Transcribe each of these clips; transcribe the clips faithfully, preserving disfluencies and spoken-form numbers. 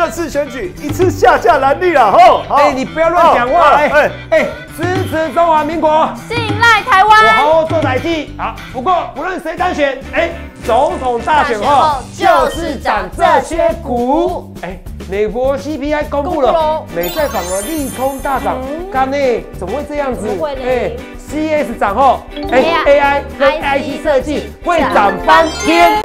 这次选举一次下架蓝绿了吼！ 哎，你不要乱讲话！哎哎哎，支持中华民国， 信赖台湾， 我好好做代志啊。不过不论谁当选，哎，总统大选后就是涨这些股。哎，美国 C P I 公布了，美债反而利空大涨，干呢？怎么会这样子？哎 ，C S 涨后，哎 ，A I 跟 I C 设计会涨翻天。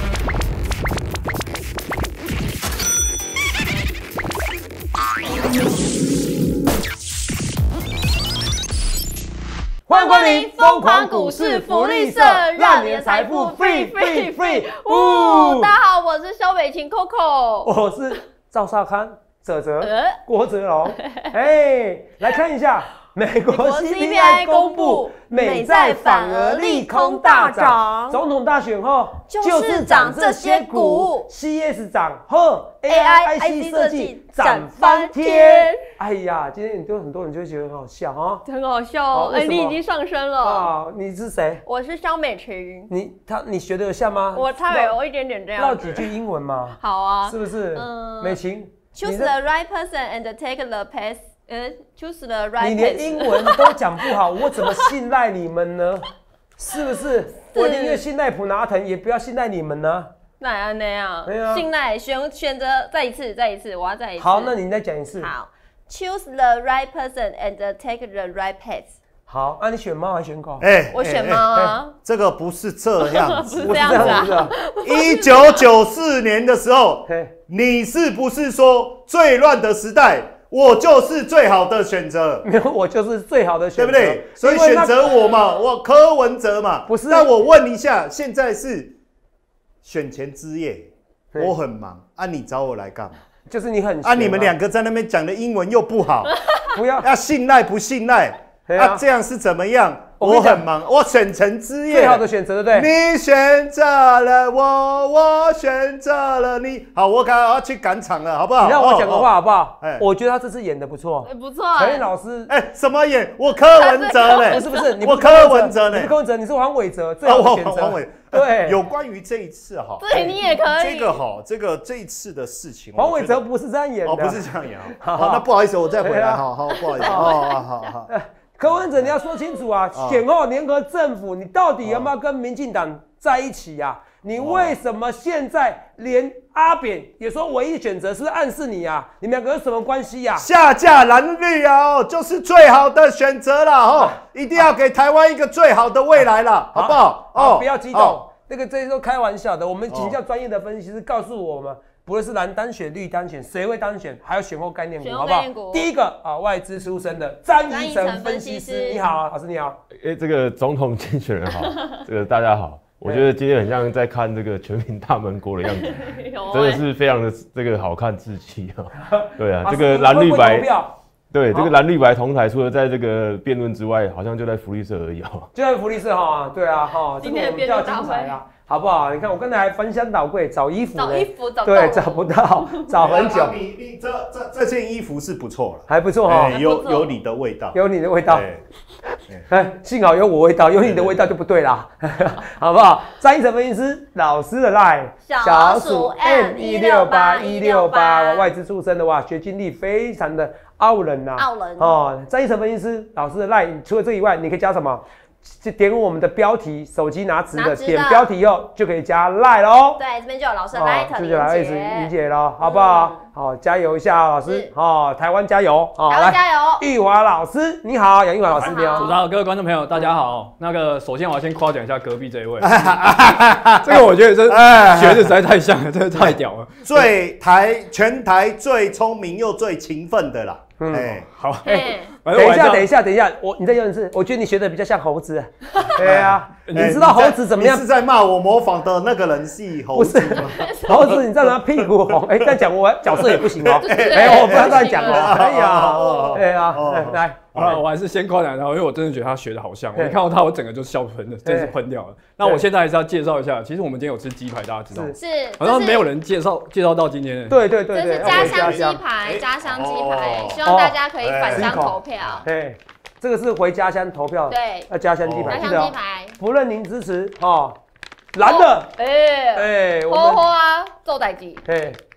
欢迎光临疯狂股市福利社，让你的财富 free free free。 呜，大家好，我是萧美琴 Coco， 我是赵少康、哲哲、郭哲龙。哎，来看一下。美国 C P I 公布，美债反而利空大涨。总统大选后就是涨这些股 ，C S 涨后 ，A I I C 设计涨翻天。哎呀，今天有很多人就会觉得很好笑哈， 很好笑哦。哎，你已经上升了啊！你是谁？ 我是萧美琴。 你他你学得像吗？ 我差有一点点这样。 唠几句英文嘛？ 好啊， 是不是？嗯，美琴 ，Choose the right person and take the path。呃 ，choose the right。 你连英文都讲不好，我怎么信赖你们呢？是不是？我宁愿信赖普拿腾，也不要信赖你们呢。 那样那样，啊、信赖选选择再一次，再一次，我要再一次。 好，那你再讲一次。 好 ，choose the right person and take the right path。 好，那、啊、你选猫还是选狗？ 哎、欸， 我选猫啊、欸欸。 这个不是这样子， 不是这样子啊。 一九九四年的时候，你是不是说最乱的时代？我就是最好的选择， 没有，我就是最好的选择， 对不对？所以选择我嘛，我柯文哲嘛， 不是。 那我问一下，现在是选前之夜，我很忙啊，你找我来干嘛？ 就是你很啊，你们两个在那边讲的英文又不好， 不要要信赖不信赖啊？这样是怎么样？我很忙，我选前之夜， 最好的选择，对不对？ 你选择了我，我选择了你。好，我赶要去赶场了，好不好？ 你让我讲个话好不好？ 哎， 我觉得他这次演的不错， 不错。 陈燕老师， 哎，什么演？我柯文哲嘞？ 不是不是，你我柯文哲嘞？ 你是柯文哲，你是黄伟哲，最好的选择。 黄伟， 对。 有关于这一次哈， 对你也可以。 这个哈，这个这一次的事情， 黄伟哲不是这样演的， 哦，不是这样演。好，那不好意思，我再回来。好好，不好意思。好好好。 柯文哲，你要说清楚啊！选后联合政府，你到底要不要跟民进党在一起呀、啊？你为什么现在连阿扁也说唯一选择，是不是暗示你啊？你们两个有什么关系呀、啊？ 下架蓝绿啊，就是最好的选择了哦！一定要给台湾一个最好的未来了，好不好？ 哦，不要激动，那个这些都开玩笑的。我们请教专业的分析师告诉我们。不论是蓝单选、绿单选，谁会当选？还有选后概念股，好不好？第一个啊，外资出身的张宜成分析师，你好，老师你好。 哎、欸，这个总统竞选人好，这个大家好。我觉得今天很像在看这个全民大闷锅的样子，真的是非常的这个好看志气啊。对啊，这个蓝绿白，对这个蓝绿白同台，除了在这个辩论之外，好像就在福利社而已啊。 就在福利社哈，对啊哈， 今天的辩论大会啊。 好不好？你看我刚才翻箱倒柜找衣服， 找衣服找对找不到，找很久。 你你这这这件衣服是不错了， 还不错哈， 有有你的味道， 有你的味道。哎，幸好有我味道，有你的味道就不对啦，好不好？张宜成分析师老师的 line 小鼠 M 一六八一六八， 外资出身的哇，学经历非常的傲人呐， 傲人哦。张宜成分析师老师的 line 除了这以外，你可以加什么？就点我们的标题，手机拿直的，点标题后就可以加 line 喽。 对，这边就有老师的 line 这就来理解了，好不好？好，加油一下，老师。哦，台湾加油！ 台湾加油！ 玉华老师，你好，杨玉华老师，你好。 主持人，各位观众朋友，大家好。那个，首先我要先夸奖一下隔壁这一位，这个我觉得这学的实在太像了，真的太屌了。 最台全台最聪明又最勤奋的啦。嗯，哎， 好。 等一下，等一下，等一下，我你再用一次，我觉得你学的比较像猴子。对啊，你知道猴子怎么样？ 你是在骂我模仿的那个人是猴子吗？ 猴子，你知道他屁股红？哎，再讲我角色也不行哦。没有，我不要再讲了。哎呀，对啊，来， 好了，我还是先夸奖他，因为我真的觉得他学的好像。我一看到他，我整个就笑喷了，真是喷掉了。那我现在还是要介绍一下，其实我们今天有吃鸡排，大家知道吗？ 是， 好像没有人介绍介绍到今天的。 对对对对， 这是家乡鸡排，家乡鸡排，希望大家可以返乡投票。 对，这个是回家乡投票， 对， 要家乡鸡排， 家乡鸡排， 不论您支持哦，蓝的， 哎哎， 哎， 花花做代志， 哎，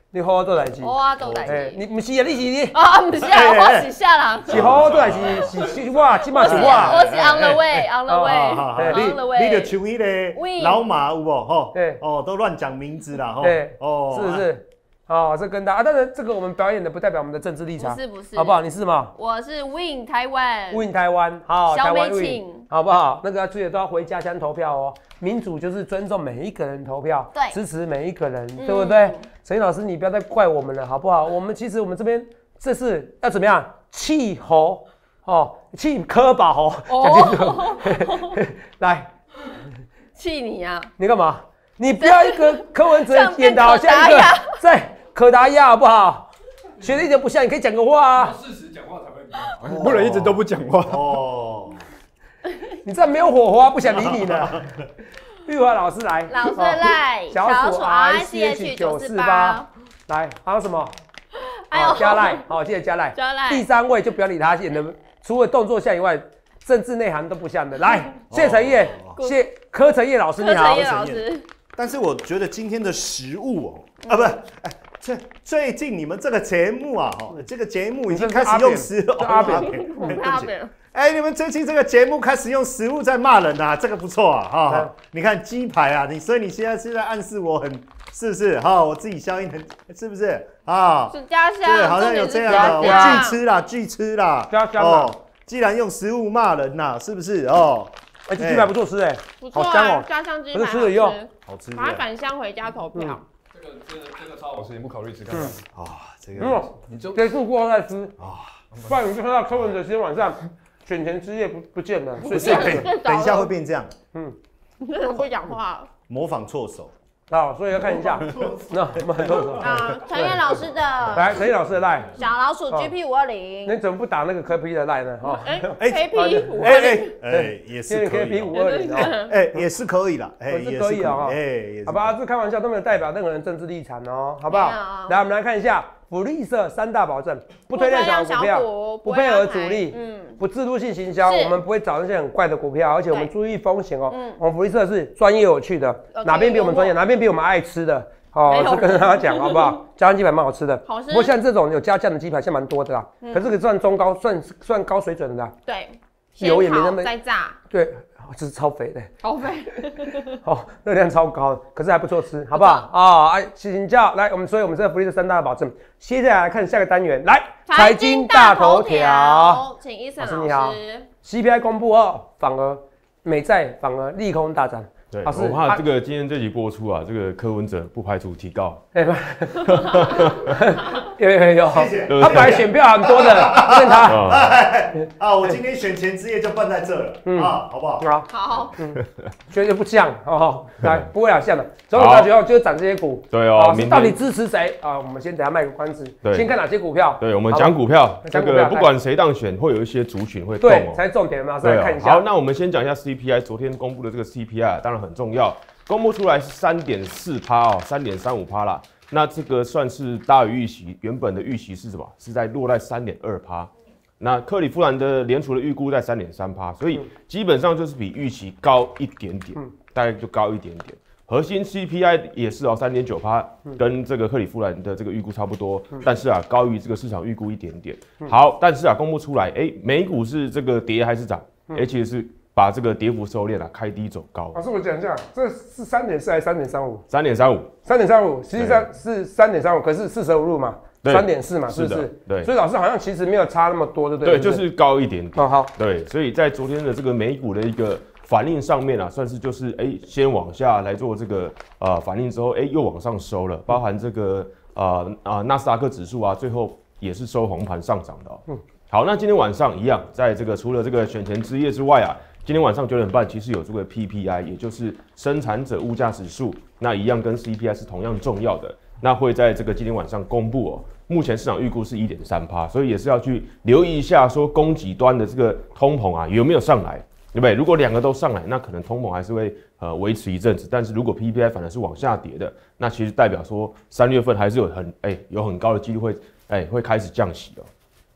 你好好做代志。 我啊做代志。 你不是啊，你是你。 啊，不是啊，我是下人。 是好好做代志，是是我，即马是我。 我是 on the way，on the way，on the way。 你就像迄个老马有无吼？哦，都乱讲名字啦吼。 哦，是不是？哦，这跟大家，当然这个我们表演的不代表我们的政治立场， 不是不是， 好不好？你是吗？ 我是 Win 台湾 ，Win 台湾，好， 小美琴，好不好？那个记得都要回家乡投票哦。民主就是尊重每一个人投票， 对， 支持每一个人，对不对？陈老师，你不要再怪我们了，好不好？我们其实我们这边这是要怎么样？气候哦，气科吧吼，讲清楚，来， 气你啊！ 你干嘛？你不要一个柯文哲演的好像一个在。可达鸭好不好？学的一点不像，你可以讲个话啊。 事实讲话才会，不能一直都不讲话哦。 你这没有火花，不想理你了。玉华老师来， 老师来， 小鼠 R C H 九四八，来还有什么？还有加赖，好，记得加赖。 加赖。 第三位就不要理他，演的除了动作像以外，政治内涵都不像的。来，谢承业，谢柯承业老师，你好。 柯承业老师。 但是我觉得今天的食物哦，啊不，哎。最最近你们这个节目啊，哦，这个节目已经开始用食物， 阿扁， 阿扁， 哎，你们最近这个节目开始用食物在骂人啊，这个不错啊，哈，你看鸡排啊，你所以你现在是在暗示我很，是不是？哈，我自己消音很，是不是？啊， 是家乡， 对，好像有这样的，我拒吃啦，拒吃啦， 家乡哦， 既然用食物骂人呐，是不是？哦， 哎，这鸡排不错吃哎， 好香哦，家乡鸡排， 吃了用， 好吃， 把它返乡回家投票。 这个这个这个超好吃，你不考虑吃看看？ 啊，这个， 嗯，你就结束过后再吃啊，不然你就看到柯文哲今天晚上选前之夜不不见了，所以等一下会变这样， 嗯，真的会讲话， 模仿错手。 好，所以要看一下，那我们很多手啊，陈彦老师的， 来，陈彦老师的赖， 小老鼠 G P 五二零， 你怎么不打那个柯 P 的赖呢？哈， 哎，K P 五二零， 哎，也是 K P 五二零哦， 哎，也是可以啦，哎， 是可以啊， 哎， 好吧，这开玩笑都没有代表任何人政治立场哦，好不好？来，我们来看一下福利社三大保证：不推荐小股票，不配合主力，嗯，不制度性行销，我们不会找那些很怪的股票，而且我们注意风险哦。我们福利社是专业有趣的，哪边比我们专业，哪边比我们爱吃的。哦，是跟大家讲好不好？家乡鸡排蛮好吃的，好吃。不过像这种有加酱的鸡排，现在蛮多的啦。可是这个算中高，算算高水准的啦。 对， 油也没那么再炸。 对，这是超肥的。 超肥。 哦，热量超高，可是还不错吃，好不好？啊，哎，请教来，我们所以我们这个福利是三大保证。接下来来看下个单元，来财经大头条， 请伊森老师。 你好 ，C P I 公布后，反而美债反而利空大涨。 对，我怕这个今天这集播出啊，这个柯文哲不排除提告。 哎，有有有，他本来选票很多的，问他。 啊，我今天选前之夜就办在这了，啊，好不好？ 好， 好， 嗯，觉得不像哦，来，不会啊，像的。总统大选后就是涨这些股， 对哦， 到底支持谁啊？我们先等下卖个关子，先看哪些股票。 对，我们讲股票，这个不管谁当选，会有一些族群会动哦， 才重点嘛，再来看一下。 好，那我们先讲一下 C P I， 昨天公布的这个 C P I， 当然很重要，公布出来是 三点四趴 哦， 三点三五趴啦。那这个算是大于预期，原本的预期是什么？是在落在 三点二趴。那克里夫兰的联储的预估在 三点三趴，所以基本上就是比预期高一点点，嗯、大概就高一点点。核心 C P I 也是哦 三点九趴，跟这个克里夫兰的这个预估差不多，嗯、但是啊高于这个市场预估一点点。好，但是啊公布出来，哎，美股是这个跌还是涨？而、嗯、且是把这个跌幅收敛啊，开低走高。 老师，我讲一下，这是三点四还是三点三五？ 三点三五， 三点三五，实际上是三点三五，可是四舍五入嘛。三点四嘛，是不是？ 对， 所以老师好像其实没有差那么多，对不对？对，就是高一点点。 哦，好， 对，所以在昨天的这个美股的一个反应上面啊，算是就是哎、欸，先往下来做这个呃反应之后，哎、欸，又往上收了，包含这个呃啊纳斯达克指数啊，最后也是收红盘上涨的、哦。嗯，好，那今天晚上一样，在这个除了这个选前之夜之外啊，今天晚上九点半其实有这个 P P I， 也就是生产者物价指数，那一样跟 C P I 是同样重要的。那会在这个今天晚上公布哦，目前市场预估是 一点三趴， 所以也是要去留意一下，说供给端的这个通膨啊有没有上来，对不对？如果两个都上来，那可能通膨还是会呃维持一阵子，但是如果 P P I 反而是往下跌的，那其实代表说三月份还是有很哎、欸、有很高的几率会哎、欸、会开始降息哦。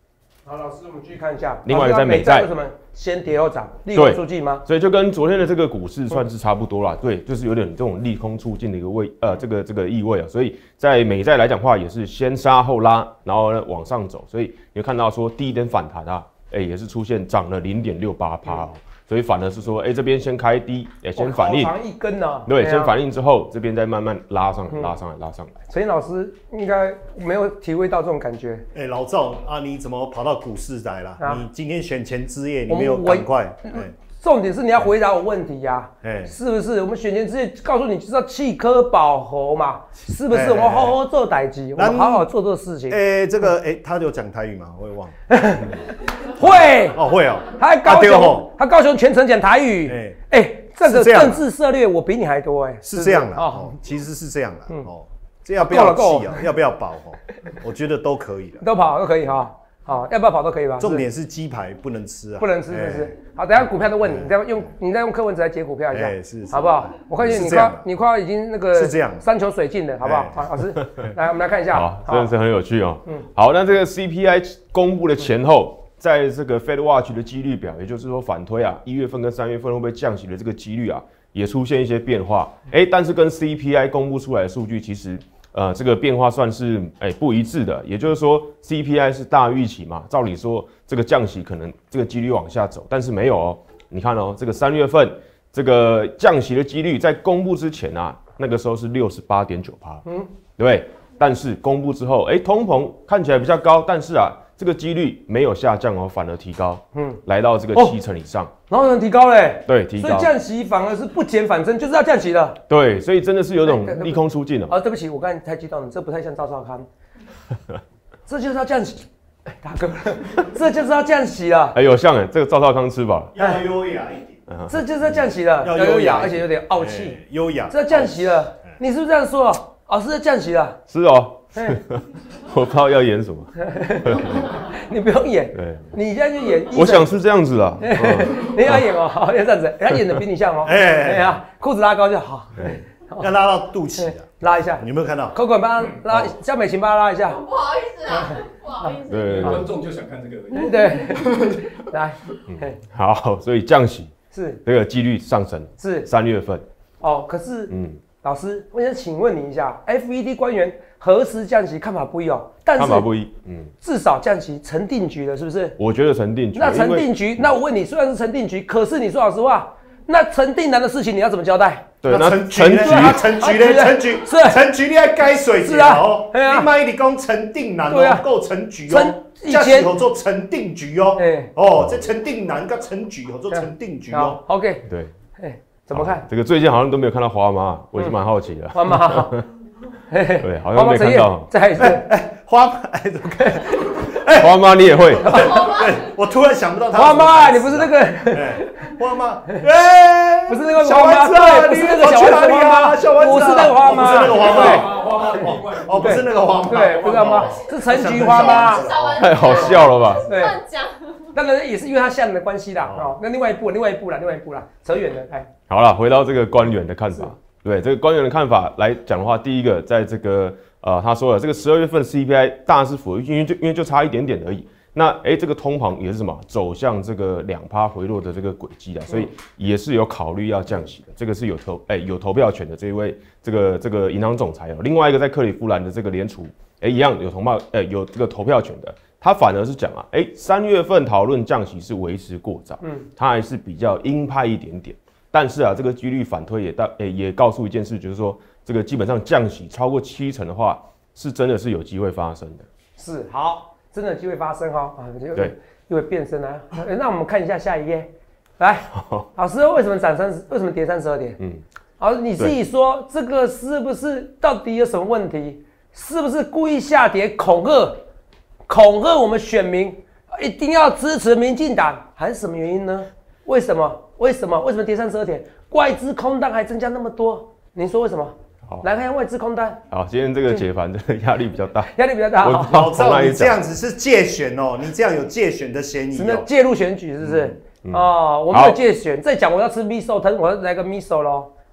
好，老师，我们继续看一下。 另外一个在美债为什么先跌后涨？利空出尽吗？ 所以就跟昨天的这个股市算是差不多啦。对，就是有点这种利空出尽的一个味，呃，这个这个意味啊。所以在美债来讲话，也是先杀后拉，然后呢往上走。所以你会看到说低点反弹啊，哎、欸，也是出现涨了零点六八趴哦。所以反而是说，哎、欸，这边先开低，哎、欸，先反应， 长一根呢、啊， 对，先反应之后，这边再慢慢拉上来，嗯、拉上来，拉上来。 陈英老师应该没有体会到这种感觉。 哎、欸，老赵啊，你怎么跑到股市来了？啊、你今天选前之夜，你没有赶快？哎、欸， 重点是你要回答我问题呀、啊，哎、欸，是不是？我们选前之夜告诉你就是要弃科保侯嘛，是不是？欸、我们好好做代志，我们好好做这个事情。 哎、欸，这个哎、欸，他有讲台语吗？我也忘了。 会哦会哦， 他高雄他高雄全程讲台语，哎哎，这个政治策略我比你还多哎， 是这样的哦，其实是这样的哦，这要不要弃啊？要不要保哦？我觉得都可以的， 都跑都可以哈，好，要不要跑都可以吧？ 重点是鸡排不能吃啊， 不能吃，是不是？好，等下股票的问你，你再用你再用柯文哲来解股票一下， 是， 好不好？我看见你快你快已经那个是这样山穷水尽了，好不好？好，老师，来我们来看一下， 好，真的是很有趣哦。嗯，好，那这个 C P I 公布的前后。在这个 Fed Watch 的几率表，也就是说反推啊，一月份跟三月份会不会降息的这个几率啊，也出现一些变化。哎、欸，但是跟 C P I 公布出来的数据，其实呃这个变化算是哎、欸、不一致的。也就是说 ，C P I 是大预期嘛，照理说这个降息可能这个几率往下走，但是没有哦。你看哦，这个三月份这个降息的几率在公布之前啊，那个时候是六十八点九趴，嗯，对不对？但是公布之后，哎、欸，通膨看起来比较高，但是啊。这个几率没有下降哦，反而提高，嗯，来到这个七成以上， 哦、然后能提高嘞， 对，提高， 所以降息反而是不减反增，就是要降息的， 对，所以真的是有种利空出尽了。 哦，对不起，我刚才太激动了，这不太像赵少康，这就是要降息，哎，大哥，这就是要降息了， 哎，有像哎，这个赵少康吃饱了， 要优雅一点， 嗯、这就是要降息了， 要优雅， 而且有点傲气， 优雅， 这要降息了，你是不是这样说？哦，是要降息了， 是哦。我不知道要演什么， 你不用演， 对， 你现在就演。 我想是这样子啦， 你要演哦，好，要这样子，他演的比你像哦，哎呀，裤子拉高就好， 要拉到肚脐的， 拉一下， 你有没有看到 ？Coco，帮他拉，江美琴帮他拉一下。 不好意思啊，不好意思， 对， 观众就想看这个而已。 对，来， 好，所以降息是这个几率上升， 是三月份。 哦，可是，嗯。老师，我想请问你一下 ，F E D 官员何时降息看法不一哦，但是看法不一，嗯， 至少降息成定局了，是不是？ 我觉得成定局。 那成定局，那我问你，虽然是成定局，可是你说老实话，那陈定南的事情你要怎么交代？ 对， 那陈局呢？陈局呢？陈局是陈局，你要改水是啊，哦，你卖你讲陈定南哦，够陈局哦，以前有做陈定局哦，哦，这陈定南跟陈局有做陈定局哦 ，OK， 对， 哎。怎么看？ 这个最近好像都没有看到花妈，我也是蛮好奇的。 花妈， 对，好像没看到。 再一次， 花妈，哎，怎么看？ 花妈你也会？ 对，我突然想不到她。 花妈，你不是那个？ 花妈，哎， 不是那个小丸子啊， 不是那个小丸子啊， 小丸子， 不是那个花妈， 不是那个花妈， 花妈哦，不是那个花妈， 对，不是花妈，是陈菊花妈。 太好笑了吧？ 对。当然也是因为他下人的关系啦，哦，那另外一步，另外一步啦，另外一步啦，扯远了，哎。 好了，回到这个官员的看法，对这个官员的看法来讲的话，第一个，在这个呃，他说了，这个十二月份 C P I 大致符合，因为就因为就差一点点而已。那哎、欸，这个通膨也是什么，走向这个两趴回落的这个轨迹啦，所以也是有考虑要降息的。这个是有投哎、欸、有投票权的这一位这个这个银行总裁哦。另外一个在克利夫兰的这个联储，哎、欸、一样有投票哎、欸、有这个投票权的。他反而是讲啊，哎、欸，三月份讨论降息是为时过早，嗯，他还是比较鹰派一点点。但是啊，这个几率反推也到，哎、欸，也告诉一件事，就是说，这个基本上降息超过七成的话，是真的是有机会发生的。 是，好，真的有机会发生哦，啊， 对， 又会变身啊。那我们看一下下一页，来，老师为什么涨三十？为什么跌三十二点？嗯，好，你自己说这个是不是到底有什么问题？是不是故意下跌恐吓？恐吓我们选民一定要支持民进党，还是什么原因呢？为什么？为什么？为什么跌三十二点？外资空单还增加那么多？您说为什么？好，来看看外资空单。 好，今天这个解盘的压力比较大， 压力比较大。 老赵，你这样子是借选哦，你这样有借选的嫌疑、哦。 什么介入选举是不是？嗯嗯、哦，我没有借选。再讲我要吃 miso 汤，我要来个 miso 咯。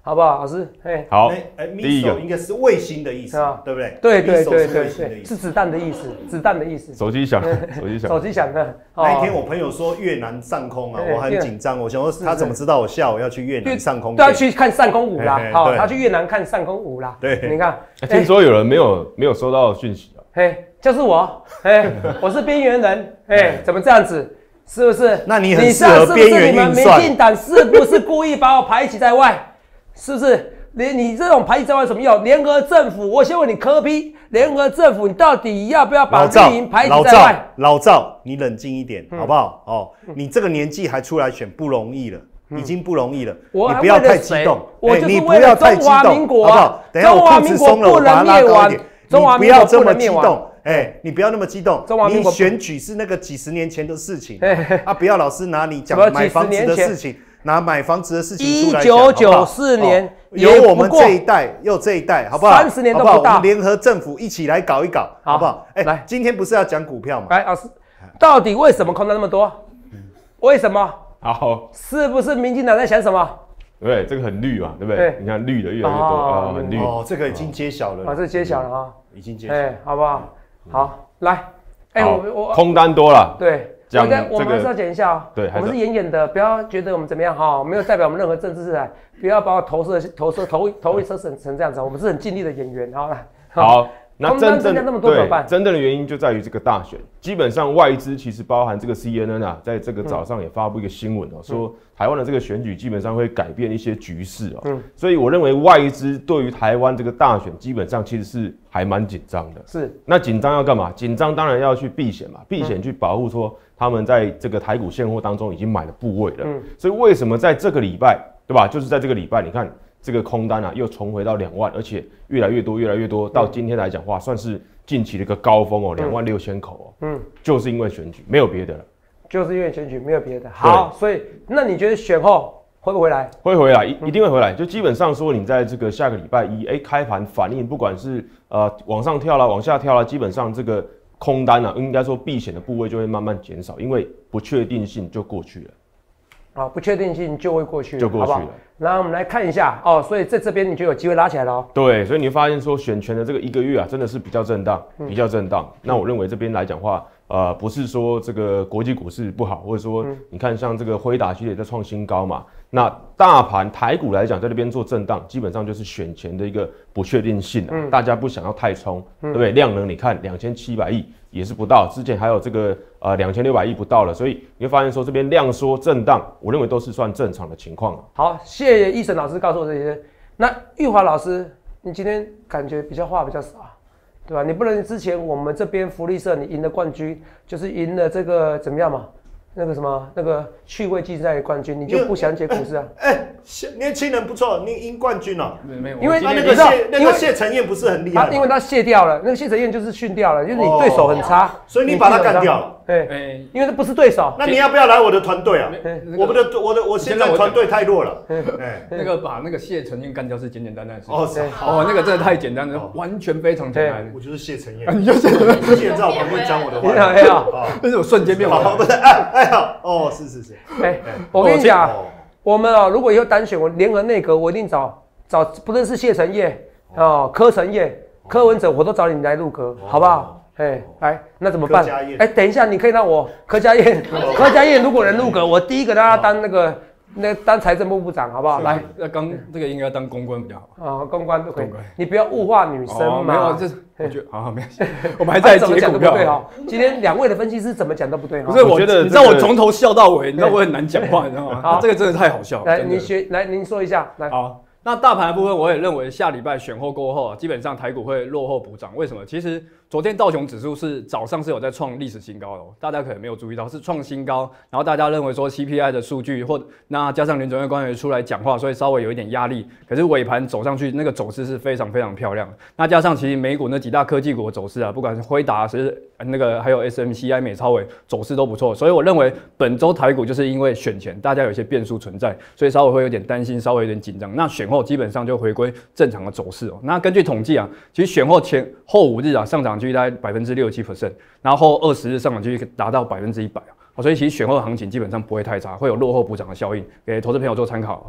好不好？老师，哎， 好， 哎，第一个应该是卫星的意思，对不对？ 对对对对对，是子弹的意思，子弹的意思。 手机响，手机响， 手机响的。 那一天我朋友说越南上空啊，我很紧张，我想说他怎么知道我下午要去越南上空？ 都要去看上空舞啦，好，他去越南看上空舞啦。 对， 你看， 听说有人没有没有收到讯息啊？ 嘿，就是我，哎，我是边缘人，哎，怎么这样子？是不是？ 那你很适合边缘运算。 民进党是不是故意把我排挤在外？是不是？你你这种排挤在外有什么用？联合政府，我先问你，柯 P， 联合政府，你到底要不要把绿营排挤在外？ 老赵，你冷静一点，好不好？哦，你这个年纪还出来选不容易了，已经不容易了。你不要太激动， 我就是为了中华民国， 好不好？等一下我裤子松了，我把它拉高一点。你不要这么激动。哎，你不要那么激动。你选举是那个几十年前的事情啊！不要老是拿你讲买房子的事情，拿买房子的事情出来讲。 一九九四年， 有我们这一代，又这一代，好不好？ 三十年都不到。 我们联合政府一起来搞一搞，好不好？哎，来，今天不是要讲股票吗？ 来，老师，到底为什么空单那么多？为什么？ 好， 是不是民进党在想什么？ 对，这个很绿嘛，对不对？你看绿的越来越多啊，很绿。 哦，这个已经揭晓了。 啊，这揭晓了啊， 已经揭晓。 哎，好不好？好，来，哎，我我空单多了， 对， 讲我们还是要讲一下啊， 对， 我们是演演的，不要觉得我们怎么样哈，没有代表我们任何政治色彩，不要把我投射投射投投一车成成这样子，我们是很尽力的演员，好来， 好，那真正那么多怎么办？ 真正的原因就在于这个大选，基本上外资其实包含这个 C N N 啊，在这个早上也发布一个新闻哦，说台湾的这个选举基本上会改变一些局势哦，嗯，所以我认为外资对于台湾这个大选基本上其实是还蛮紧张的。 是， 那紧张要干嘛？紧张当然要去避险嘛，避险去保护说他们在这个台股现货当中已经买了部位了。嗯，所以为什么在这个礼拜，对吧？就是在这个礼拜，你看这个空单啊又重回到两万，而且越来越多，越来越多，到今天来讲话算是近期的一个高峰哦，两万六千口哦。嗯，就是因为选举，没有别的了。 就是因为选举，没有别的。好，所以那你觉得选后会不会回来？ 会回来，一一定会回来。就基本上说，你在这个下个礼拜一，哎、欸，开盘反应，不管是呃往上跳啦，往下跳啦，基本上这个空单啊，应该说避险的部位就会慢慢减少，因为不确定性就过去了。 啊，不确定性就会过去了， 就过去了。 然后我们来看一下哦，所以在这边你就有机会拉起来了哦。 对，所以你会发现说选权的这个一个月啊，真的是比较震荡，比较震荡。嗯、那我认为这边来讲话。呃，不是说这个国际股市不好，或者说你看像这个辉达系列在创新高嘛，那大盘台股来讲，在这边做震荡，基本上就是选前的一个不确定性、啊嗯、大家不想要太冲，嗯、对不对？量能你看两千七百亿也是不到，之前还有这个呃两千六百亿不到了，所以你会发现说这边量缩震荡，我认为都是算正常的情况、啊。 好，谢谢奕辰老师告诉我这些。那玉华老师，你今天感觉比较话比较少。对吧？你不能之前我们这边福利社你赢了冠军，就是赢了这个怎么样嘛？那个什么那个趣味竞赛的冠军，你就不想解股市啊？ 哎、欸，年轻人不错，你赢冠军了、喔。 没有，因为那个谢那个谢承彦不是很厉害， 因为他卸掉了，那个谢承彦就是训掉了，就是你对手很差，哦、 所以你把他干掉了。 对，欸、因为他不是对手。 那你要不要来我的团队啊？我们的我的我现在团队太弱了。 哎，那个把那个谢承彦干掉是简简单单的事情。哦，哦，那个真的太简单了，完全非常简单。 我就是谢承彦， 你就是之前在我旁边讲我的话。 你好， 但是我瞬间变好， 不是？哎哎好，哦，是是是。 哎，我跟你讲，我们啊，如果以后单选，我联合内阁，我一定找找，不论是谢承彦哦，柯承彦、柯文哲，我都找你来入阁，好不好？哎，来，那怎么办？哎，等一下，你可以让我柯佳燕，柯佳燕如果能入阁，我第一个让他当那个那当财政部部长，好不好？来， 那刚这个应该当公关比较好啊，公关都可以。你不要物化女生嘛。 没有，这我觉得好好没关系，我们还在解股票。 对哈，今天两位的分析师怎么讲都不对哈。 不是，我觉得你知道我从头笑到尾，你知道我很难讲话，你知道吗？这个真的太好笑。 来，你学，来您说一下，来。 好。那大盘的部分，我也认为下礼拜选后过后啊，基本上台股会落后补涨。为什么？其实昨天道琼指数是早上是有在创历史新高的、哦，大家可能没有注意到是创新高，然后大家认为说 C P I 的数据或那加上联准会官员出来讲话，所以稍微有一点压力。可是尾盘走上去，那个走势是非常非常漂亮的。那加上其实美股那几大科技股的走势啊，不管是辉达是那个还有 S M C I 美超微走势都不错，所以我认为本周台股就是因为选前大家有一些变数存在，所以稍微会有点担心，稍微有点紧张。那选后基本上就回归正常的走势哦。那根据统计啊，其实选后前后五日啊，上涨几率大概百分之六十七 percent， 然后后二十日上涨几率达到百分之一百啊。所以其实选后的行情基本上不会太差，会有落后补涨的效应，给投资朋友做参考。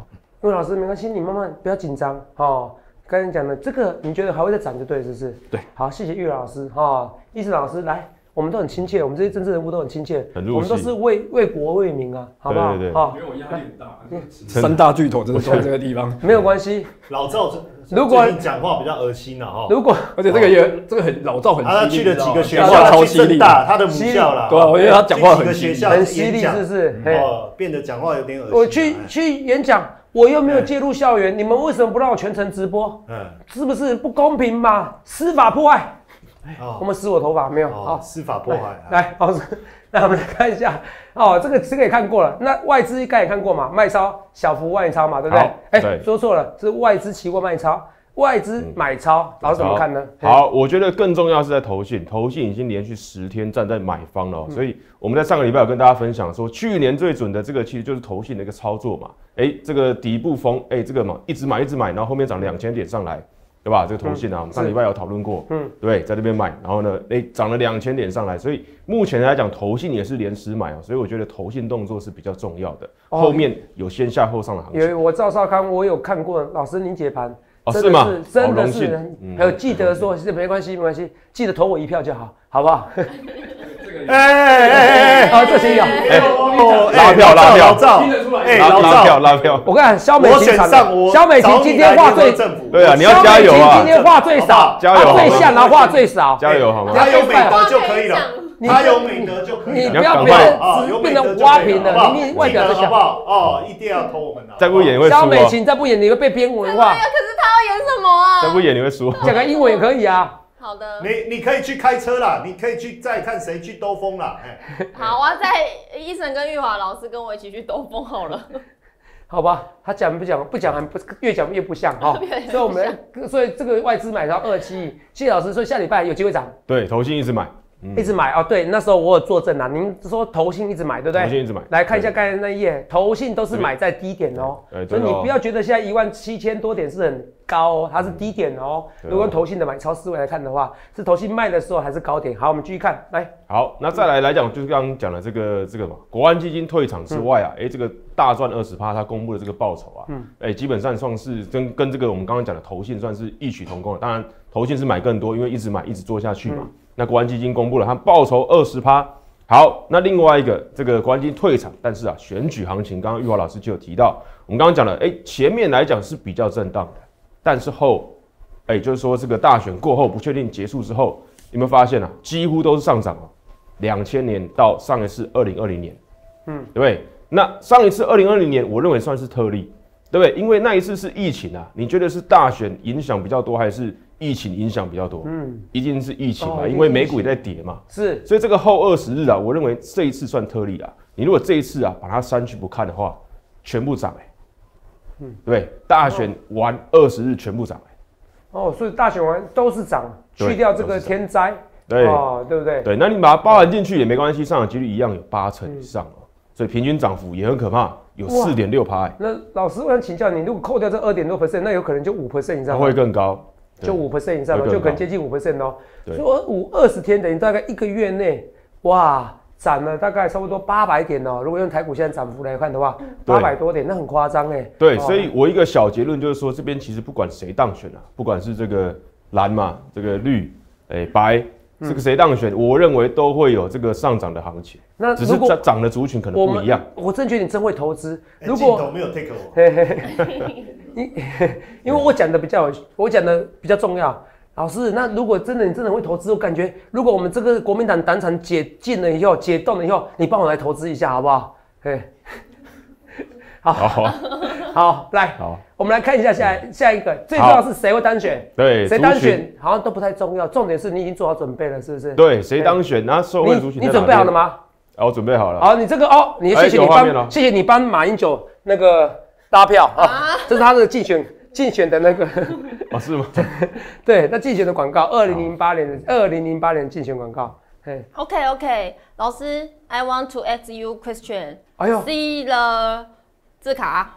因为老师没关系，你慢慢不要紧张哦。刚才讲的这个，你觉得还会再涨就对，是不是？ 对， 好，谢谢玉老师哈，医生老师来，我们都很亲切，我们这些政治人物都很亲切， 很入戏， 我们都是为为国为民啊，好不好？ 对对对， 好， 因为我压力很大，三大巨头真的在这个地方， 没有关系。 老赵如果你讲话比较恶心了哈， 如果而且这个也这个很老赵很犀利， 他去了几个学校， 校， 超犀利， 他的母校啦， 对啊，我觉得他讲话很犀利， 很犀利，是不是？ 哦，变得讲话有点恶心。 我去去演讲。我又没有介入校园，你们为什么不让我全程直播？嗯，是不是不公平嘛？司法破坏。哦、我们撕我头发没有？ 哦，司法破坏。 来，老师，那我们来看一下。哦，这个这个也看过了。那外资应该也看过嘛？卖超小幅外超嘛，对不对？哎、欸，说错了，是外资期货卖超。外资买超，老师怎么看呢？ 好，我觉得更重要是在投信，投信已经连续十天站在买方了、喔嗯，所以我们在上个礼拜有跟大家分享说，去年最准的这个其实就是投信的一个操作嘛。哎、欸，这个底部封，哎、欸，这个嘛一直买一直买，然后后面涨两千点上来，对吧？这个投信啊，嗯、我们上礼拜有讨论过，嗯，对，在这边买，然后呢，哎、欸，涨了两千点上来，所以目前来讲，投信也是连时买哦、喔，所以我觉得投信动作是比较重要的，哦、后面有先下后上的行情。 有我赵少康，我有看过老师您解盘。 哦，是吗？ 真的是，还有记得说，是没关系，没关系，记得投我一票就好，好不好？ 哎哎哎， 好，这些有， 拉票拉票， 老赵，哎， 拉拉票拉票。 我看肖美琴场，肖美琴今天话最， 对啊，你要加油啊！ 今天话最少， 加油， 最像，然后话最少， 加油好吗？ 他有美德就可以了。他有美德就可以了， 你不要变成变成挖屏了，你外表就好不好？哦，一定要投我们的。 再不演会输。 肖美琴再不演，你会被编文化。 可是他要演什么啊？ 再不演你会输。 讲个英文也可以啊。 好的。 你你可以去开车啦，你可以去再看谁去兜风啦。 好，我要在医生跟玉华老师跟我一起去兜风好了。 好吧，他讲不讲不讲还不越讲越不像哈，所以我们所以这个外资买到二七亿，谢老师说下礼拜有机会涨。 对，投信一直买。 一直买哦，对，那时候我有作证啊。您说投信一直买，对不对？ 投信一直买。 来看一下刚才那一页，投信都是买在低点哦，所以你不要觉得现在一万七千多点是很高哦，它是低点哦。如果投信的买超思维来看的话，是投信卖的时候还是高点？好，我们继续看，来。 好，那再来来讲，就是刚刚讲的这个这个嘛，国安基金退场之外啊，哎、嗯欸，这个大赚二十趴，它公布的这个报酬啊，嗯，哎、欸，基本上算是跟跟这个我们刚刚讲的投信算是异曲同工的。当然，投信是买更多，因为一直买一直做下去嘛。嗯，那国安基金公布了，它报酬二十趴。好，那另外一个这个国安基金退场，但是啊，选举行情，刚刚玉华老师就有提到，我们刚刚讲了，哎、欸，前面来讲是比较震荡的，但是后，哎、欸，就是说这个大选过后不确定结束之后，有没有发现啊，几乎都是上涨哦。两千年到上一次二零二零年，嗯，对不对？那上一次二零二零年，我认为算是特例，对不对？因为那一次是疫情啊，你觉得是大选影响比较多，还是疫情影响比较多？嗯，一定是疫情嘛，哦、因为美股也在跌嘛。 是， 所以这个后二十日啊，我认为这一次算特例啊。你如果这一次啊把它删去不看的话，全部涨哎、欸，嗯，对不对？大选完二十日全部涨哎、 欸。哦，所以大选完都是涨，去掉这个天灾。 对、 哦，对不对？ 对，那你把它包含进去也没关系，上涨几率一样有八成以上哦、嗯，所以平均涨幅也很可怕，有四点六趴。 那老师，我想请教你，如果扣掉这二点多 percent， 那有可能就五 percent 以上， 会更高， 就五 percent 以上了，就可能接近五 percent 哦。所以五二十天等于大概一个月内，哇，涨了大概差不多八百点哦。如果用台股现在涨幅来看的话，八百多点，那很夸张哎。 对，所以我一个小结论就是说，这边其实不管谁当选啊，不管是这个蓝嘛，这个绿，哎、欸、白。这个谁当选，我认为都会有这个上涨的行情。那只是涨的族群可能不一样。 我真觉得你真会投资。 如果镜头没有 take 我， 嘿嘿嘿因为我讲的比较，我讲的比较重要。老师，那如果真的你真的会投资，我感觉如果我们这个国民党党产解禁了以后，解冻了以后，你帮我来投资一下好不好？嘿。好，好，好，来，好，我们来看一下下下一个，最重要是谁会当选？ 对， 谁当选好像都不太重要，重点是你已经做好准备了，是不是？ 对，谁当选，然后受惠族群， 你准备好了吗？ 啊，我准备好了。 好，你这个哦，你谢谢你帮，谢谢你帮马英九那个拉票啊，这是他的竞选竞选的那个， 哦，是吗？ 对，那竞选的广告，二零零八年的二零零八年竞选广告。 OK OK， 老师 ，I want to ask you question. 哎呦 ，See the字卡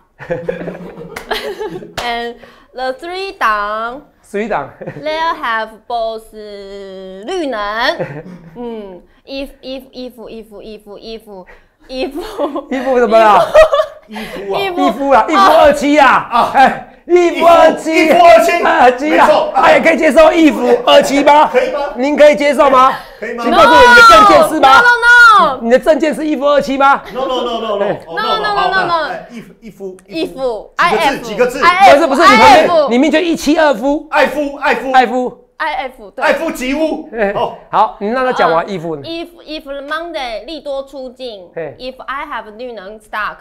，and the three 党 ，three 党 ，they have both 绿能，嗯 ，if if if if if if if if 衣服怎么了？ 衣服啊， 衣服啊，衣服二七啊，啊，哎，衣服二七， 衣服二七， 二七啊，他也可以接受衣服二七吗？ 可以吗？ 您可以接受吗？ 可以吗？ 请告诉我你的证件是吗 ？No No No， 你的证件是衣服二七吗 ？No No No No No No No No No， 衣服衣服衣服几个字？几个字？ 不是不是，你旁边你明明就一七二夫， 爱夫爱夫爱夫。 I F 对， 爱夫及乌。 哦，好，你让他讲完衣服。 If if Monday 利多出尽 ，If I have 绿能 stock,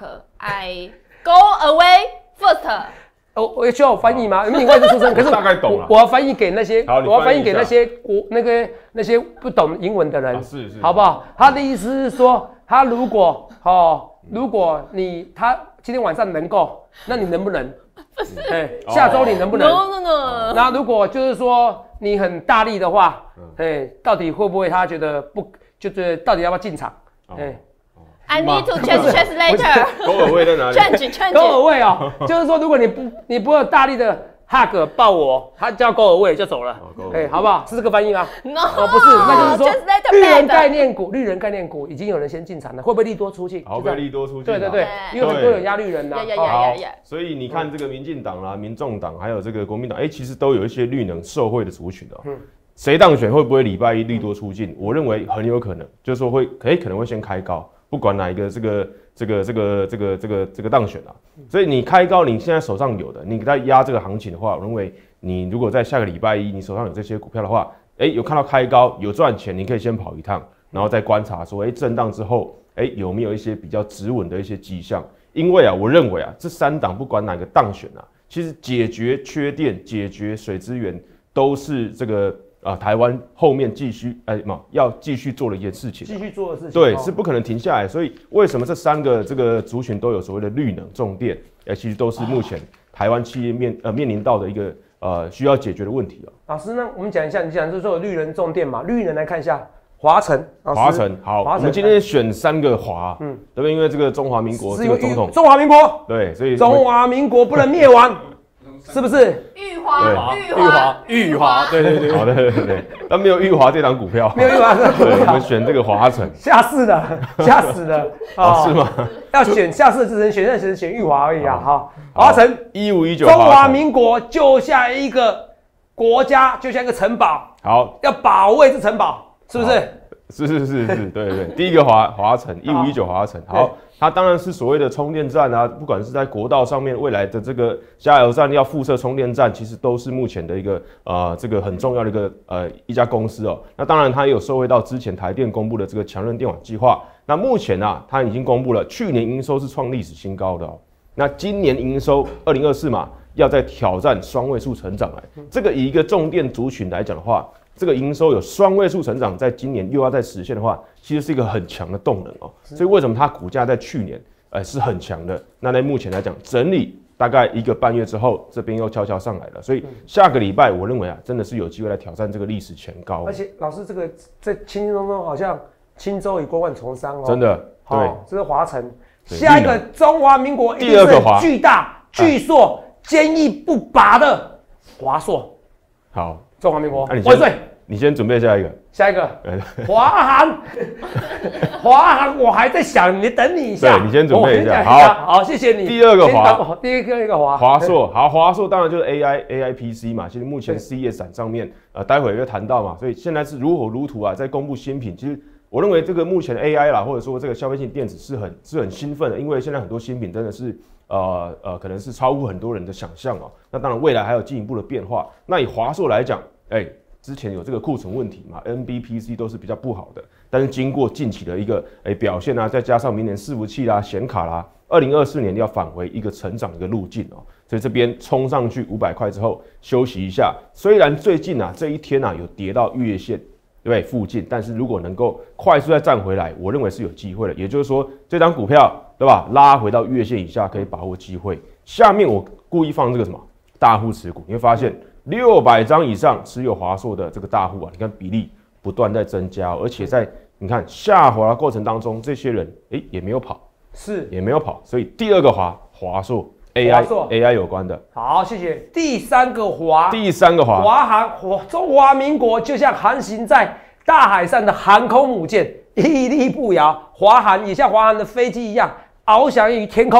I go away first。 哦，我需要我翻译吗？因为你外资出身，可是大概懂了。 我要翻译给那些，我要翻译给那些国那个那些不懂英文的人， 是是， 好不好？他的意思是说，他如果哦，如果你他今天晚上能够，那你能不能？哎，下周你能不能 ？No No No。 那如果就是说你很大力的话，哎，到底会不会他觉得不，就觉得到底要不要进场？哎 ，I need to change translator。 狗耳位在哪里 ？Change change。 狗耳位哦，就是说如果你不你不有大力的 hug 抱我，他叫狗耳位就走了，哎，好不好？是这个翻译吗 ？No， 哦，不是，那就是说绿人概念股，绿人概念股已经有人先进场了，会不会利多出尽？ 好，会利多出尽。 对对对，因为很多有压绿人的。 好，所以你看这个民进党啦、民众党还有这个国民党，哎，其实都有一些绿能受惠的族群哦。嗯。谁当选会不会礼拜一利多出尽？我认为很有可能，就是说会，哎，可能会先开高，不管哪一个这个这个这个这个这个这个当选啊。所以你开高，你现在手上有的，你在压这个行情的话，我认为你如果在下个礼拜一你手上有这些股票的话，哎，有看到开高有赚钱，你可以先跑一趟，然后再观察说，哎，震荡之后，哎，有没有一些比较止稳的一些迹象？因为啊，我认为啊，这三档不管哪个当选啊，其实解决缺电、解决水资源都是这个。啊，台湾后面继续哎嘛，要继续做的一件事情， 继续做的事情， 对， 哦、 是不可能停下来。所以为什么这三个这个族群都有所谓的绿能、重电，哎，其实都是目前台湾企业面呃面临到的一个呃需要解决的问题啊。 老师，那我们讲一下，你讲就是说有绿能、重电嘛，绿能来看一下。华晨， 华晨好，我们今天选三个华，嗯，对不对？因为这个中华民国这个总统， 中华民国， 对，所以中华民国不能灭亡。是不是裕华？ 裕华，裕华，对对对， 好的，对对对，但没有裕华这档股票， 没有裕华这档股票， 对，我们选这个华晨， 吓死了，吓死了， 哦，是吗？ 要选下次只能选，那只能选裕华而已啊。好，华晨一五一九， 中华民国就像一个国家，就像一个城堡， 好， 要保卫这城堡，是不是？ 是是是是，对对，第一个华华晨一五一九华晨，好。它当然是所谓的充电站啊，不管是在国道上面未来的这个加油站要附设充电站，其实都是目前的一个呃这个很重要的一个呃一家公司哦。那当然它也有受惠到之前台电公布的这个强韧电网计划。那目前啊，它已经公布了去年营收是创历史新高的哦。那今年营收二零二四嘛，要再挑战双位数成长来。这个以一个重电族群来讲的话，这个营收有双位数成长，在今年又要再实现的话，其实是一个很强的动能哦。所以为什么它股价在去年，呃，是很强的？那在目前来讲，整理大概一个半月之后，这边又悄悄上来了。所以下个礼拜，我认为啊，真的是有机会来挑战这个历史前高。 而且老师，这个在轻轻松松，好像轻舟已过万重山哦。 真的，对， 这是华晨。下一个中华民国第二个华， 巨大、巨硕、坚毅不拔的华硕。 好。 中华民国万岁！ 你先准备下一个， 下一个华航，华航，我还在想，你等你一下， 对你先准备一下， 好，好，谢谢你。 第二个华， 第一个一个华， 华硕，好，华硕当然就是 A I A I P C 嘛，其实目前 C E S 展上面，呃，待会也会谈到嘛，所以现在是如火如荼啊，在公布新品。其实我认为这个目前 A I 啦，或者说这个消费性电子是很是很兴奋的，因为现在很多新品真的是。呃呃，可能是超乎很多人的想象哦。那当然，未来还有进一步的变化。那以华硕来讲，哎、欸，之前有这个库存问题嘛 ，N B P C 都是比较不好的。但是经过近期的一个哎、欸、表现啊，再加上明年伺服器啦、显卡啦，二零二四年要返回一个成长的一个路径哦。所以这边冲上去五百块之后休息一下。虽然最近啊这一天啊有跌到月线。对不对？附近，但是如果能够快速再站回来，我认为是有机会的。也就是说，这张股票，对吧？拉回到月线以下，可以把握机会。下面我故意放这个什么大户持股，你会发现六百张以上持有华硕的这个大户啊，你看比例不断在增加、哦，而且在你看下滑的过程当中，这些人哎也没有跑， 是也没有跑，所以第二个华华硕。A I A I 有关的， 好，谢谢。第三个华， 第三个华， 华航，华中华民国就像航行在大海上的航空母舰，屹立不摇。华航也像华航的飞机一样翱翔于天空。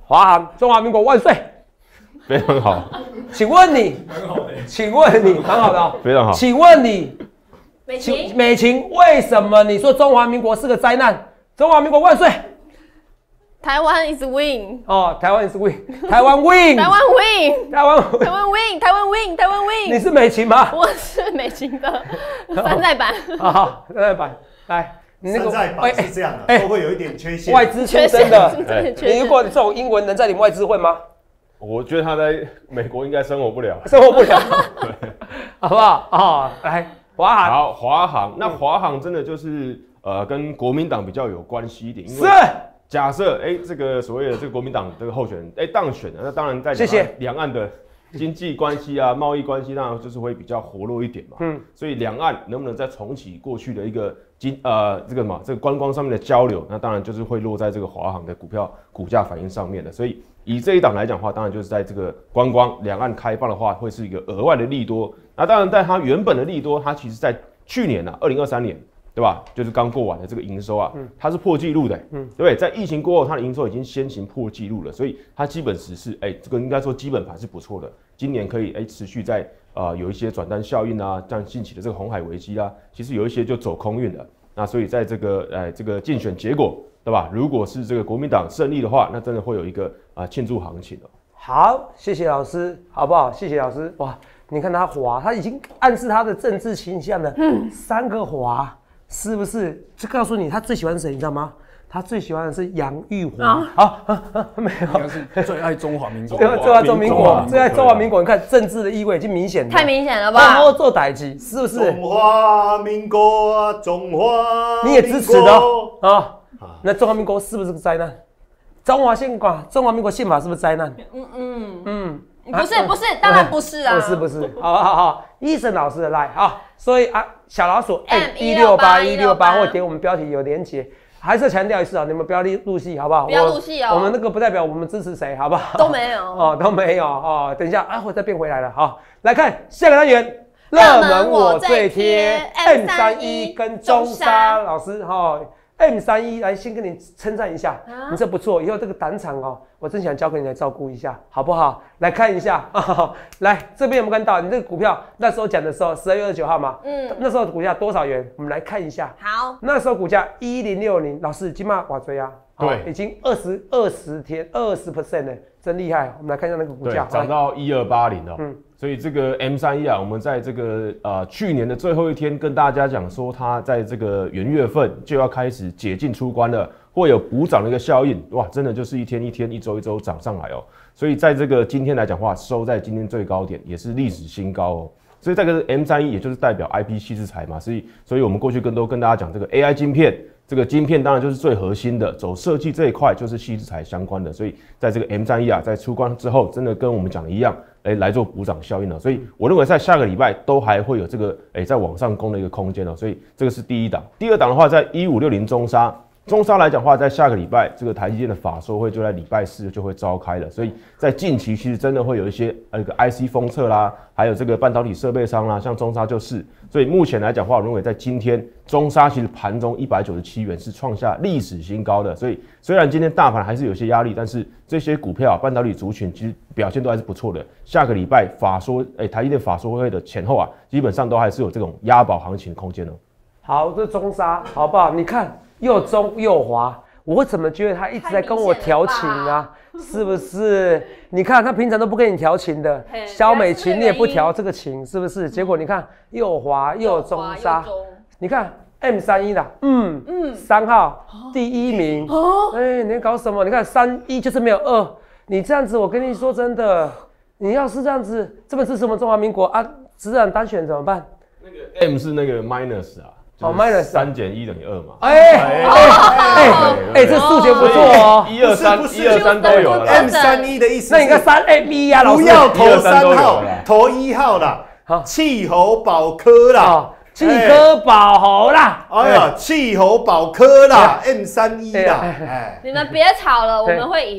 华航，中华民国万岁！ 非常好。 请问你，请问你，蛮好的哦， 非常好。 请问你， 美琴， 美琴，为什么你说中华民国是个灾难？中华民国万岁！ 台湾 is win 哦，台湾 is win， 台湾 win， 台湾 win， 台湾台湾 win， 台湾 win， 台湾 win。 你是美琴吗？ 我是美琴的山寨版。 好，山寨版，来，你那个山寨版是这样的，都会有一点缺陷。 外资出身的，你如果这种英文能在你们外资会吗？ 我觉得他在美国应该生活不了， 生活不了，好不好？啊，来，华航， 好，华航，那华航真的就是呃跟国民党比较有关系一点，因为假设哎、欸，这个所谓的这个国民党这个候选人哎、欸、当选了，那当然在谢谢两岸的经济关系啊、贸易关系，当然就是会比较活络一点嘛。嗯，所以两岸能不能再重启过去的一个经呃这个嘛这个观光上面的交流，那当然就是会落在这个华航的股票股价反应上面的。所以以这一档来讲的话，当然就是在这个观光两岸开放的话，会是一个额外的利多。那当然在它原本的利多，它其实在去年啊，二零二三年。对吧？就是刚过完的这个营收啊，嗯、它是破纪录的、欸，嗯，对不对？在疫情过后，它的营收已经先行破纪录了，所以它基本时是，哎、欸，这个应该说基本盘是不错的。今年可以哎、欸、持续在呃有一些转单效应啊，像近期的这个红海危机啊，其实有一些就走空运了。那所以在这个呃这个竞选结果，对吧？如果是这个国民党胜利的话，那真的会有一个啊庆祝行情哦。 好，谢谢老师，好不好？谢谢老师。哇，你看他滑，他已经暗示他的政治倾向了，嗯，三个滑。是不是？就告诉你，他最喜欢谁，你知道吗？他最喜欢的是杨玉华。啊、好、啊啊，没有， 是最爱中华民国。 最爱中华民国，最爱中华民国。你看政治的意味已经明显了， 太明显了吧？ 好好做代志，是不是？ 中华民国，中华， 你也支持的啊？那中华民国是不是个灾难？中华宪法，中华民国宪法是不是灾难？嗯嗯嗯。 不是不是，当然不是啊！ 不是不是，好好好，医生老师的来啊，所以啊，小老鼠 M 一六八一六八或点我们标题有连结，还是强调一次啊，你们不要入戏好不好？ 不要入戏哦， 我们那个不代表我们支持谁，好不好？ 都没有哦，都没有哦。等一下啊，我再变回来了哈，来看下个单元，热门我最贴 M 三一跟中沙老师哈。M 三一来先跟你称赞一下，啊、你这不错，以后这个胆场哦，我真想交给你来照顾一下，好不好？来看一下，哦、来这边有没有看到？你这个股票那时候讲的时候，十二月二十九号嘛，嗯，那时候股价多少元？我们来看一下。 好， 那时候股价一零六零，老师今嘛瓦追啊， 对、哦， 已经二十二十天二十 percent 了，真厉害。我们来看一下那个股价， 涨到一二八零哦，嗯。所以这个 M 三一啊，我们在这个呃去年的最后一天跟大家讲说，它在这个元月份就要开始解禁出关了，会有补涨的一个效应，哇，真的就是一天一天、一周一周涨上来哦。所以在这个今天来讲的话，收在今天最高点，也是历史新高哦。所以这个 M 三一 也就是代表 I P 矽智财嘛，所以所以我们过去更多跟大家讲这个 A I 晶片。这个晶片当然就是最核心的，走设计这一块就是矽智财相关的，所以在这个 M 三一 啊，在出关之后，真的跟我们讲的一样，哎、欸，来做补涨效应了。所以我认为在下个礼拜都还会有这个哎、欸，在往上攻的一个空间哦。所以这个是第一档，第二档的话，在一五六零中沙。中沙来讲的话，在下个礼拜，这个台积电的法说会就在礼拜四就会召开了，所以在近期其实真的会有一些那个 I C 封测啦，还有这个半导体设备商啦，像中沙就是，所以目前来讲的话，我认为在今天中沙其实盘中一百九十七元是创下历史新高的，所以虽然今天大盘还是有些压力，但是这些股票半导体族群其实表现都还是不错的。下个礼拜法说，哎、欸，台积电法说会的前后啊，基本上都还是有这种押宝行情的空间哦。 好，这中沙好不好？你看。又中又滑，我怎么觉得他一直在跟我调情啊？是不是？你看他平常都不跟你调情的，肖美琴你也不调这个情，是不是？结果你看又滑又中沙，你看 M 三一 啦，嗯嗯，三号第一名，哦，哎、欸，你在搞什么？你看三一就是没有二，你这样子，我跟你说真的，你要是这样子，这么支持我们中华民国啊，执掌当选怎么办？ 那个 M 是那个 minus 啊。 哦 ，minus 三减一等于二嘛？ 哎哎哎哎，这数学不错哦， 一二三一二三都有了。 M 三一的意思， 那你看三 A B 呀，老师不要投三号，投一号啦。好，气候保科啦， 气科保猴啦。 哎呀，气候保科啦 ，M 三一啦。 你们别吵了，我们会赢。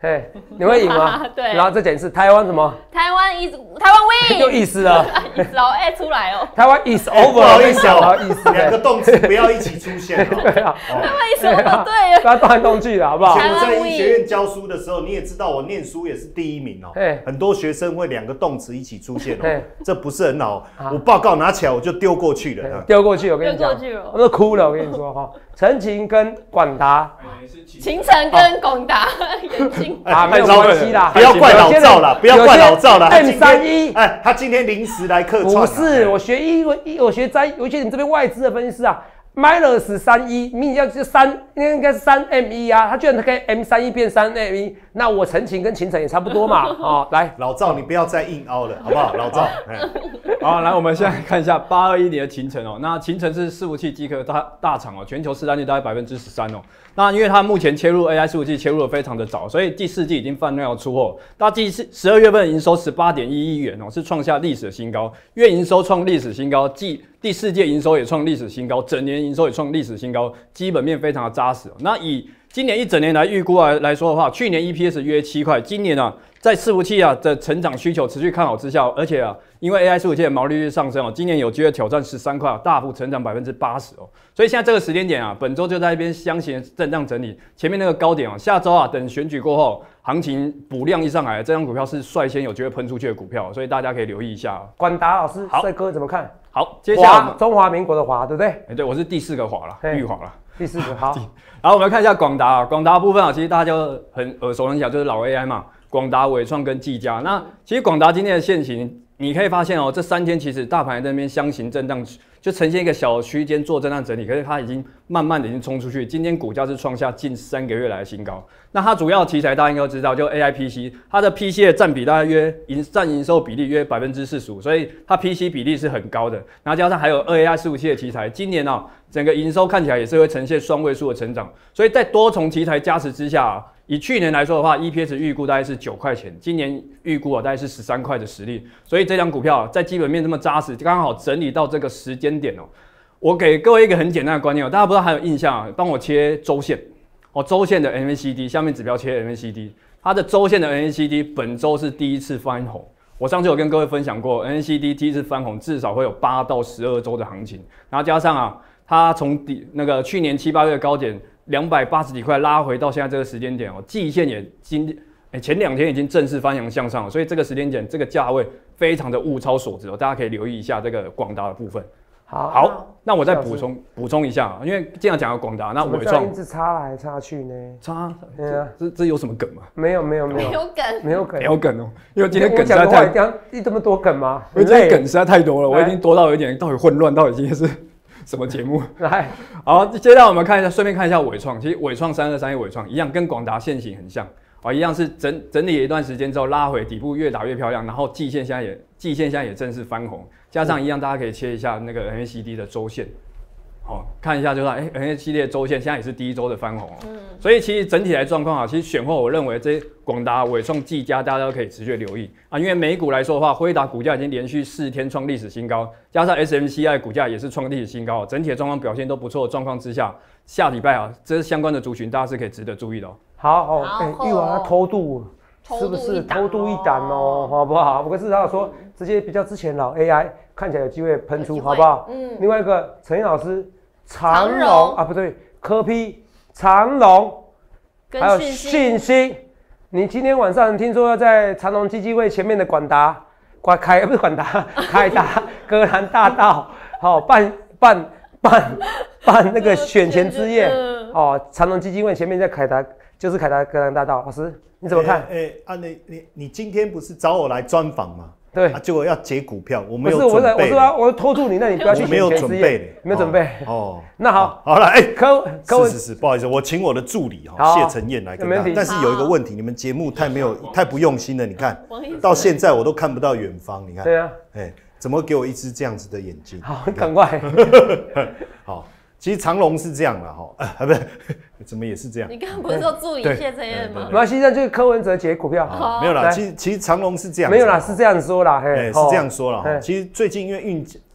哎，你会赢吗？ 对。 然后再讲一次，台湾什么？ 台湾 is 台湾 win， 有意思了， 意思哦，哎，出来哦。 台湾 is over， 不好意思哦， 意思两个动词不要一起出现哦。 对啊， 台湾 is over， 对， 不要动来动去的好不好？ 我在医学院教书的时候，你也知道我念书也是第一名哦。很多学生会两个动词一起出现哦，这不是很好。我报告拿起来我就丢过去了， 丢过去，我跟你讲，我都哭了，我跟你说哈。陈晴跟广达， 秦晨跟广达眼睛啊，没有关系啦， 不要怪老赵啦，不要怪老赵啦。 M 三一， 哎，他今天临时来客不串。 是，我学一，我学在，我觉得你这边外资的分析师啊 ，minus 三一，明明就三，应该是三 M 一啊，他居然可以 M 三一变三 M 一，那我陈晴跟秦晨也差不多嘛，哦，来， 老赵你不要再硬凹了，好不好？老赵， 好，来，我们现在看一下八二一年的秦晨哦，那秦晨是伺服器机壳大大厂哦，全球市占率大概百分之十三哦。那因为它目前切入 A I 伺服器切入的非常的早，所以第四季已经放量出货。那第十二月份营收十八点一亿元哦，是创下历史的新高，月营收创历史新高，季第四届营收也创历史新高，整年营收也创历史新高，基本面非常的扎实哦。那以今年一整年来预估来来说的话，去年 E P S 约七块，今年啊在伺服器啊的成长需求持续看好之下，而且啊因为 A I 伺服器的毛利率上升哦，今年有机会挑战十三块，大幅成长百分之八十哦。所以现在这个时间点啊，本周就在一边箱型震荡整理，前面那个高点啊，下周啊等选举过后，行情补量一上来，这张股票是率先有机会喷出去的股票，所以大家可以留意一下。 管达老师，帅哥怎么看？ 好，接下来中华民国的华，对不对？ 哎，对，我是第四个华了，裕华了。 第四个好， 然后我们看一下广达啊，广达部分啊，其实大家就很耳熟能详，就是老 A I 嘛，广达、伟创跟技嘉。那其实广达今天的线型，你可以发现哦，这三天其实大盘在那边箱型震荡，就呈现一个小区间做震荡整理，可是它已经慢慢的已经冲出去，今天股价是创下近三个月来的新高。那它主要题材大家应该都知道，就 A I P C， 它的 P C 的占比大概约营占营收比例约百分之四十五，所以它 P C 比例是很高的。然后加上还有二 A I 伺服器的题材，今年啊整个营收看起来也是会呈现双位数的成长，所以在多重题材加持之下、啊，以去年来说的话 ，E P S 预估大概是九块钱，今年预估啊大概是十三块的实力，所以这张股票、啊、在基本面这么扎实，刚好整理到这个时间点哦。我给各位一个很简单的观念哦，大家不知道还有印象啊？帮我切周线哦，周线的 M A C D 下面指标切 M A C D， 它的周线的 M A C D 本周是第一次翻红。我上次有跟各位分享过 ，M A C D 第一次翻红至少会有八到十二周的行情，然后加上啊，它从底那个去年七八月的高点两百八十几块拉回到现在这个时间点哦，季线也今哎前两天已经正式翻扬向上了，所以这个时间点这个价位非常的物超所值哦，大家可以留意一下这个广达的部分。 好， 好，那我再补充补充一下啊，因为这样讲到广达，那伟创一直插来插去呢， 插，对啊，这这有什么梗吗？ 没有没有没有没有梗， 没有梗， 没有梗哦，因为今天梗实在太， 一这么多梗吗？ 因为今天梗实在太多了，我已经多到有点到底混乱，到底今天是什么节目？ 来， 好，接下来我们看一下，顺便看一下伟创，其实伟创三二三一伟创一样，跟广达线型很像。啊，一样是整整理了一段时间之后拉回底部越打越漂亮，然后季线现在也季线现在也正式翻红，加上一样大家可以切一下那个 M A C D 的周线，好、哦、看一下就说，哎 ，M A C D 的周线现在也是第一周的翻红、哦，嗯，所以其实整体来状况啊，其实选后我认为这些广达、伟创、技嘉大家都可以持续留意啊，因为美股来说的话，辉达股价已经连续四天创历史新高，加上 S M C I 股价也是创历史新高，整体的状况表现都不错的状况之下，下礼拜啊，这相关的族群大家是可以值得注意的哦。 好哦，哎，裕华他偷渡是不是偷渡一档哦？好不好？不过至少说直接比较之前老 A I 看起来有机会喷出，好不好？嗯。另外一个陈老师，长荣啊，不对，科批、长荣，还有讯息。你今天晚上听说要在长荣基金会前面的广达、广开不是广达，凯达格兰大道，好办办办办那个选前之夜哦，长荣基金会前面在凯达。就是凯达格兰大道，老师你怎么看？ 哎、欸欸、啊，你你你今天不是找我来专访吗？ 对， 啊，结果要解股票，我没有准备。不是， 我是我是要我拖住你，那你不要去没有准备的， 没有准备。 哦， 那好， 好了，哎， 柯柯是是是，不好意思，我请我的助理哈谢承彦来跟大家。但是有一个问题，你们节目太没有太不用心了，你看到现在我都看不到远方，你看。 对啊， 哎，怎么给我一只这样子的眼睛？ 好，赶快。 好。其实长荣是这样的哈，啊不是，怎么也是这样？ 你刚刚不是说助理谢承彦吗？ 没关系，那就是柯文哲解股票。 没有啦，其实其实长荣是这样， 没有啦，是这样说啦， 哎，是这样说啦。其实最近因为运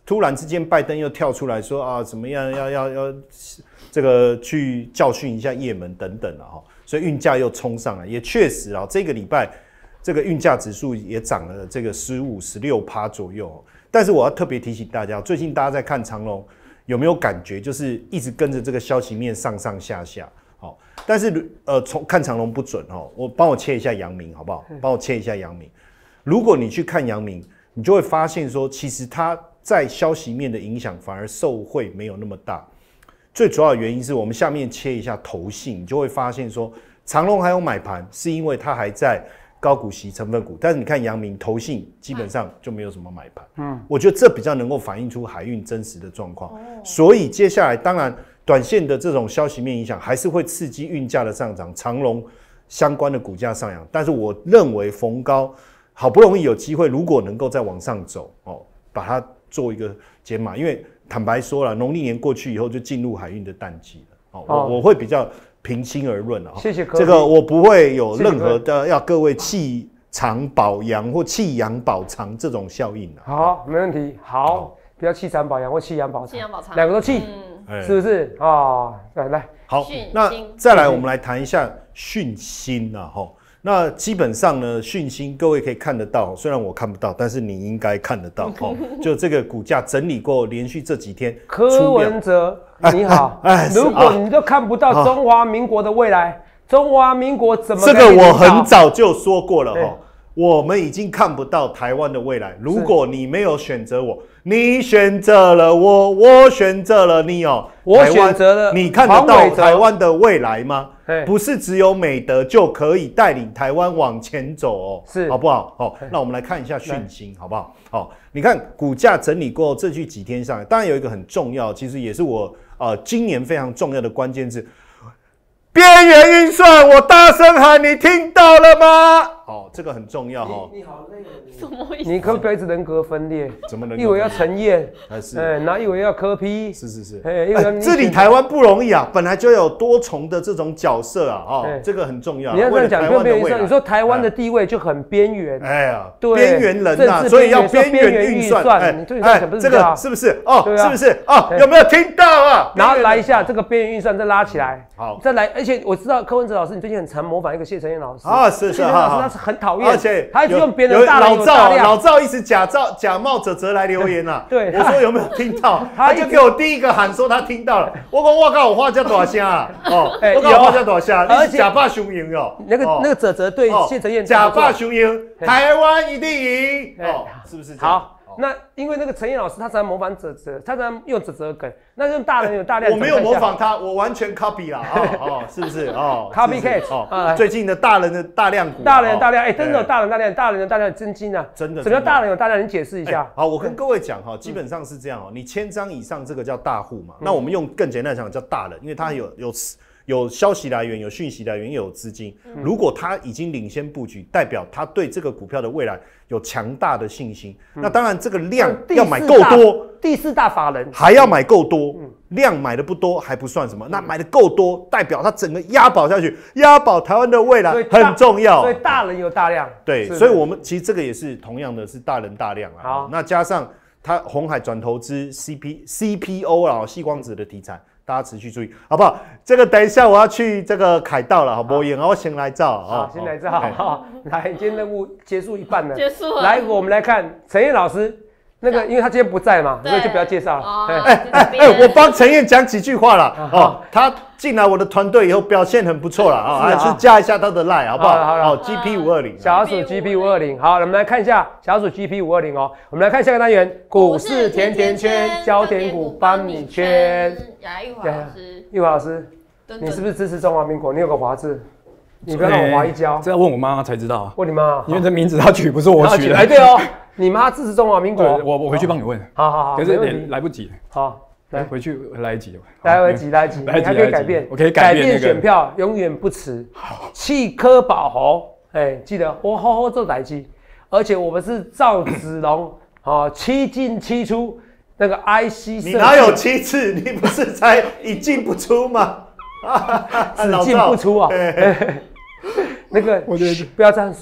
突然之间拜登又跳出来说啊，怎么样要要要这个去教训一下也门等等了哈，所以运价又冲上来，也确实啊，这个礼拜这个运价指数也涨了这个十五、十六趴左右。但是我要特别提醒大家，最近大家在看长荣，有没有感觉就是一直跟着这个消息面上上下下？好，但是呃，从看长荣不准哦，我帮我切一下阳明好不好？帮我切一下阳明。如果你去看阳明，你就会发现说，其实它在消息面的影响反而受惠没有那么大。最主要的原因是我们下面切一下投信，你就会发现说，长荣还有买盘，是因为它还在高股息成分股，但是你看阳明投信基本上就没有什么买盘，嗯，我觉得这比较能够反映出海运真实的状况。哦、所以接下来当然短线的这种消息面影响还是会刺激运价的上涨，长荣相关的股价上扬。但是我认为逢高好不容易有机会，如果能够再往上走，哦，把它做一个减码，因为坦白说了，农历年过去以后就进入海运的淡季了，哦，哦我我会比较。平心而论啊， 谢谢这个我不会有任何的要各位弃长保阳或弃阳保长这种效应啊。 好，没问题。好，不要弃长保阳或弃阳保长，两个都弃，嗯、是不是啊？哦、来来， 好，那再来我们来谈一下讯芯啊，哈。那基本上呢，讯芯各位可以看得到，虽然我看不到，但是你应该看得到哦。就这个股价整理过，连续这几天。 柯文哲，你好，哎哎、如果你都看不到中华民国的未来，啊、中华民国怎么？ 这个我很早就说过了哈，我们已经看不到台湾的未来。如果你没有选择我，你选择了我，我选择了你哦， 我选择了， 你看得到台湾的未来吗？不是只有美德就可以带领台湾往前走哦， 是好不好？好，那我们来看一下讯芯，好不好？好，你看股价整理过后，这句几天上来，当然有一个很重要，其实也是我呃今年非常重要的关键字，边缘运算，我大声喊，你听到了吗？哦，这个很重要哈。 你好累，什么意思？你可不可以人格分裂？ 怎么能？ 以为要陈燕， 还是？ 哎，哪以为要柯 P？ 是是是。 哎，因为治理台湾不容易啊，本来就有多重的这种角色啊，哦，这个很重要。 你要这样讲，边缘运算，你说台湾的地位就很边缘。 哎呀，边缘人呐，所以要边缘运算。哎，这个是不是？哦，是不是？哦，有没有听到啊？ 然后来一下这个边缘运算，再拉起来。 好， 再来，而且我知道柯文哲老师，你最近很常模仿一个谢承彦老师啊，是是， 谢承彦老师他是很讨厌， 而且他一直用别人的大人有大量， 老赵一直假造假冒者泽来留言啊， 对， 我说有没有听到？他就给我第一个喊说他听到了，我说我靠，我话叫多少声啊？哦，我靠，话叫多少声？而且假霸雄鹰哦， 那个那个泽泽对谢承彦假霸雄鹰，台湾一定赢哦，是不是？ 好。那因为那个陈彦老师他常常模仿泽泽，他常常用泽泽梗，那用大人有大量。 我没有模仿他，我完全 copy 啦，哦哦，是不是？哦 ，copycat 哦，最近的大人的大量股， 大人大量，哎，真的有大人大量，大人的大量真金啊， 真的。 什么叫大人有大量？你解释一下。 好，我跟各位讲哈，基本上是这样哦，你千张以上这个叫大户嘛，那我们用更简单讲叫大人，因为他有有。有消息来源，有讯息来源，又有资金。如果他已经领先布局，代表他对这个股票的未来有强大的信心。那当然，这个量要买够多， 第四大法人还要买够多，量买的不多还不算什么，那买的够多，代表他整个押宝下去，押宝台湾的未来很重要。 所以大人有大量， 对，所以我们其实这个也是同样的是大人大量啊。 好， 那加上他鸿海转投资 C P C P O 啊，矽光子的题材。大家持续注意，好不好？这个等一下我要去这个凯道了，好不好？我先来照啊， 先来照。好，来，今天任务结束一半了， 结束了。 来，我们来看陈彦老师，那个因为他今天不在嘛，所以就不要介绍了。 哎哎哎，我帮陈彦讲几句话了哦。他进来我的团队以后表现很不错了啊，来去加一下他的 line 好不好？好 ，G P 五二零， 小鼠 G P 五二零。好，我们来看一下小鼠 G P 五二零哦。我们来看下个单元，股市甜甜圈，焦点股帮你圈。 来，玉华老师， 玉华老师，你是不是支持中华民国？你有个华字，你不要让我滑一跤。 这要问我妈才知道。 问你妈， 因为这名字她取不是我取的。 哎，对哦，你妈支持中华民国。 我我回去帮你问。 好好好， 可是来不及。 好。 来回去来得及， 来得及，来得及，你还可以改变， 我可以改变选票，永远不迟。弃柯保侯，哎，记得我好好做代志，而且我们是赵子龙，哦，七进七出，那个 I C 设计， 你哪有七次？你不是才一进不出吗？ 只进不出啊！那个不要这样说，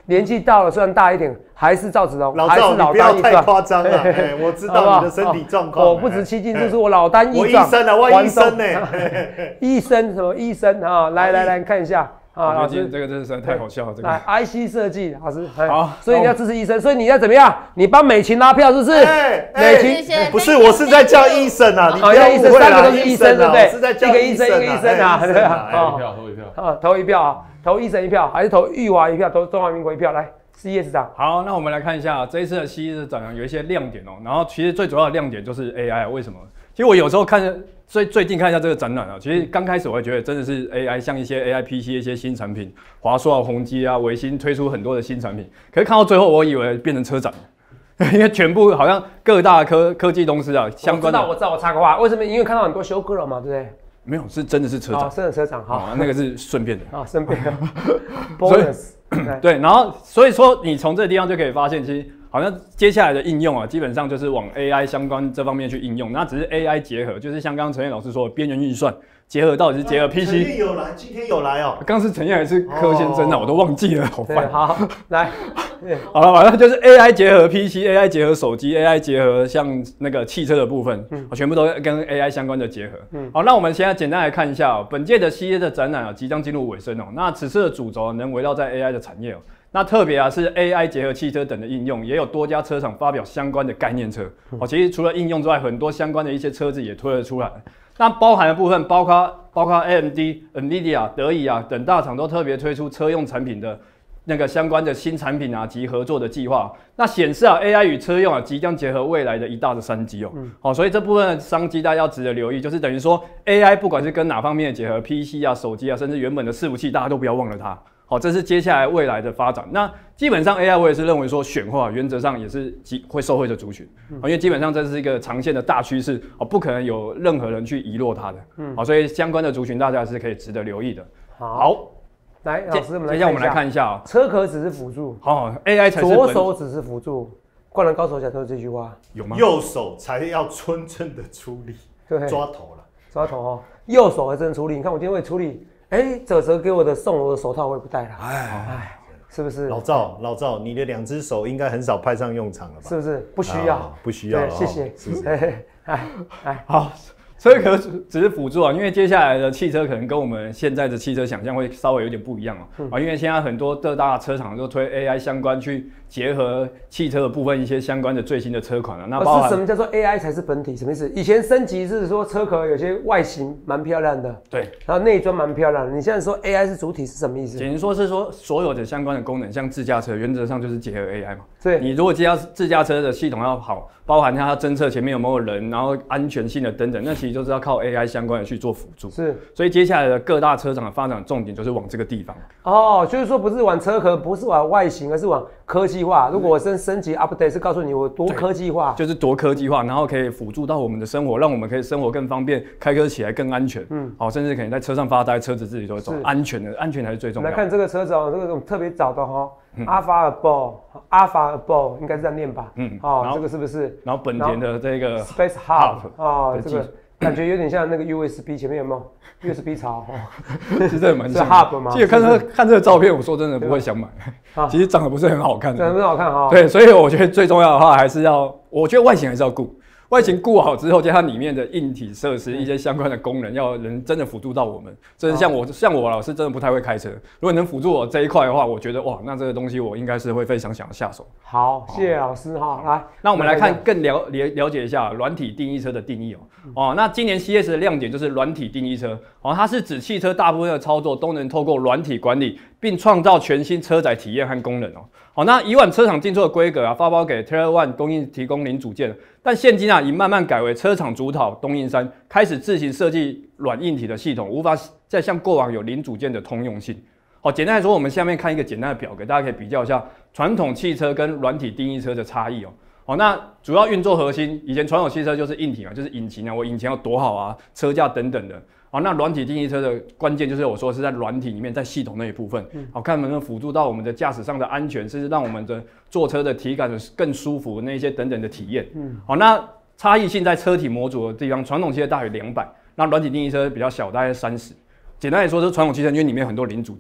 年纪到了，虽然大一点，还是赵子龙， 老赵，你不要太夸张了。哎，我知道你的身体状况。 我不止七斤，就是我老单益壮。 我医生啊，我医生呢？ 医生什么医生啊？来来来看一下。 啊，老师，这个真的是太好笑了。这个来 I C 设计，老师好，所以你要支持医生，所以你要怎么样？你帮美琴拉票是不是？美琴不是，我是在叫医生啊，你不要误会三个都是医生，对不对？ 是在叫医生，一个医生啊， 投一票，投一票， 啊，投一票啊，投医生一票，还是投玉华一票，投中华民国一票？来 ，C E S 长。 好，那我们来看一下这一次的 C E S 展有一些亮点哦，然后其实最主要的亮点就是 A I， 为什么？其实我有时候看。最最近看一下这个展览啊，其实刚开始我会觉得真的是 A I， 像一些 A I P C 一些新产品，华硕啊、宏基啊、微星推出很多的新产品，可是看到最后，我以为变成车展，因为全部好像各大科科技公司啊相关的。 我知道，我知道，我插个话，为什么？因为看到很多修哥了嘛，对不对？ 没有，是真的是车展， 真的车展哈， 那个是顺便的啊，顺便的。bonus 对，然后所以说你从这个地方就可以发现，其实。好像接下来的应用啊，基本上就是往 A I 相关这方面去应用，那只是 A I 结合，就是像刚刚陈燕老师说的边缘运算结合，到底是结合 P C。 陈燕有来，今天有来哦。 刚是陈燕还是柯先生啊？我都忘记了，好烦。 好，来， 好了，反正就是 A I 结合 P C，A I 结合手机 ，A I 结合像那个汽车的部分，嗯，全部都跟 A I 相关的结合。嗯，好，那我们现在简单来看一下哦，本届的 C E S 的展览啊，即将进入尾声哦。那此次的主轴能围绕在 A I 的产业哦。那特别啊，是 A I 结合汽车等的应用，也有多家车厂发表相关的概念车。哦，其实除了应用之外，很多相关的一些车子也推了出来。那包含的部分，包括包括 A M D、NVIDIA、德仪啊等大厂都特别推出车用产品的那个相关的新产品啊及合作的计划。那显示啊 ，A I 与车用啊即将结合未来的一大的商机哦。嗯、哦，所以这部分的商机大家要值得留意，就是等于说 A I 不管是跟哪方面的结合 ，P C 啊、手机啊，甚至原本的伺服器，大家都不要忘了它。好，这是接下来未来的发展。那基本上 A I 我也是认为说选化原则上也是会受惠的族群，嗯、因为基本上这是一个长线的大趋势，哦，不可能有任何人去遗落它的。嗯，好，所以相关的族群大家是可以值得留意的。 好，好来老师，我们来接下来我们来看一下啊、 喔，车壳只是辅助， 好 ，A I 才是左手只是辅助。灌篮高手讲的这句话有吗？ 右手才要真正的出力，对，抓头了， 抓头哦，右手还真的出力。你看我今天会出力。哎，泽泽给我的送我的手套我也不戴了，哎哎，是不是？ 老赵，老赵，你的两只手应该很少派上用场了吧？ 是不是？不需要， 哦、不需要了、哦， 谢谢，谢谢。哎哎，好。车壳只是辅助啊，因为接下来的汽车可能跟我们现在的汽车想象会稍微有点不一样啊。嗯、啊，因为现在很多各大车厂都推 A I 相关去结合汽车的部分一些相关的最新的车款啊。那包含是什么叫做 A I 才是本体？什么意思？以前升级是说车壳有些外形蛮漂亮的， 对， 然后内装蛮漂亮的。你现在说 A I 是主体是什么意思？ 简言说是说所有的相关的功能，像自驾车原则上就是结合 A I 嘛。 对， 你如果自驾自驾车的系统要好，包含它侦测前面有没有人，然后安全性的等等，那其实就是要靠 A I 相关的去做辅助。 是， 所以接下来的各大车厂的发展重点就是往这个地方。 哦，就是说不是往车壳，不是往外形，而是往科技化。如果我升升级 update 是告诉你我多科技化， 就是多科技化，然后可以辅助到我们的生活，让我们可以生活更方便，开车起来更安全。嗯，好，甚至可能在车上发呆，车子自己都会走，安全的，安全才是最重要的。 来看这个车子哦，这个我们特别早的哈、哦。Alpha Above，Alpha Above 应该是这样念吧？嗯，哦，这个是不是？ 然后本田的这个 Space Hub 哦，这个感觉有点像那个 U S B 前面有没有 U S B 槽？ 其实这蛮像。 是 Hub 吗？ 其实看这看这个照片，我说真的不会想买。其实长得不是很好看的， 长得不是好看哈。 对，所以我觉得最重要的话还是要，我觉得外形还是要顾。外形顾好之后，加上里面的硬体设施一些相关的功能，要能真的辅助到我们。这是像我像我老师真的不太会开车，如果能辅助我这一块的话，我觉得哇，那这个东西我应该是会非常想下手。 好，谢谢老师哈。来， 那我们来看更了了了解一下软体定义车的定义哦。哦，那今年 C E S 的亮点就是软体定义车哦，它是指汽车大部分的操作都能透过软体管理，并创造全新车载体验和功能哦。好，那以往车厂进出的规格啊，发包给 Tier One 供应提供零组件，但现今啊，已慢慢改为车厂主导供应商，开始自行设计软硬体的系统，无法再像过往有零组件的通用性。好，简单来说，我们下面看一个简单的表格，大家可以比较一下传统汽车跟软体定义车的差异哦。好，那主要运作核心，以前传统汽车就是硬体嘛，就是引擎啊，我引擎要多好啊，车架等等的。好，那软体定义车的关键就是我说是在软体里面，在系统那一部分，好，看能不能辅助到我们的驾驶上的安全，甚至让我们的坐车的体感更舒服那些等等的体验。嗯，好，那差异性在车体模组的地方，传统汽车大约两百，那软体定义车比较小，大概三十。简单来说，就是传统汽车因为里面很多零组件，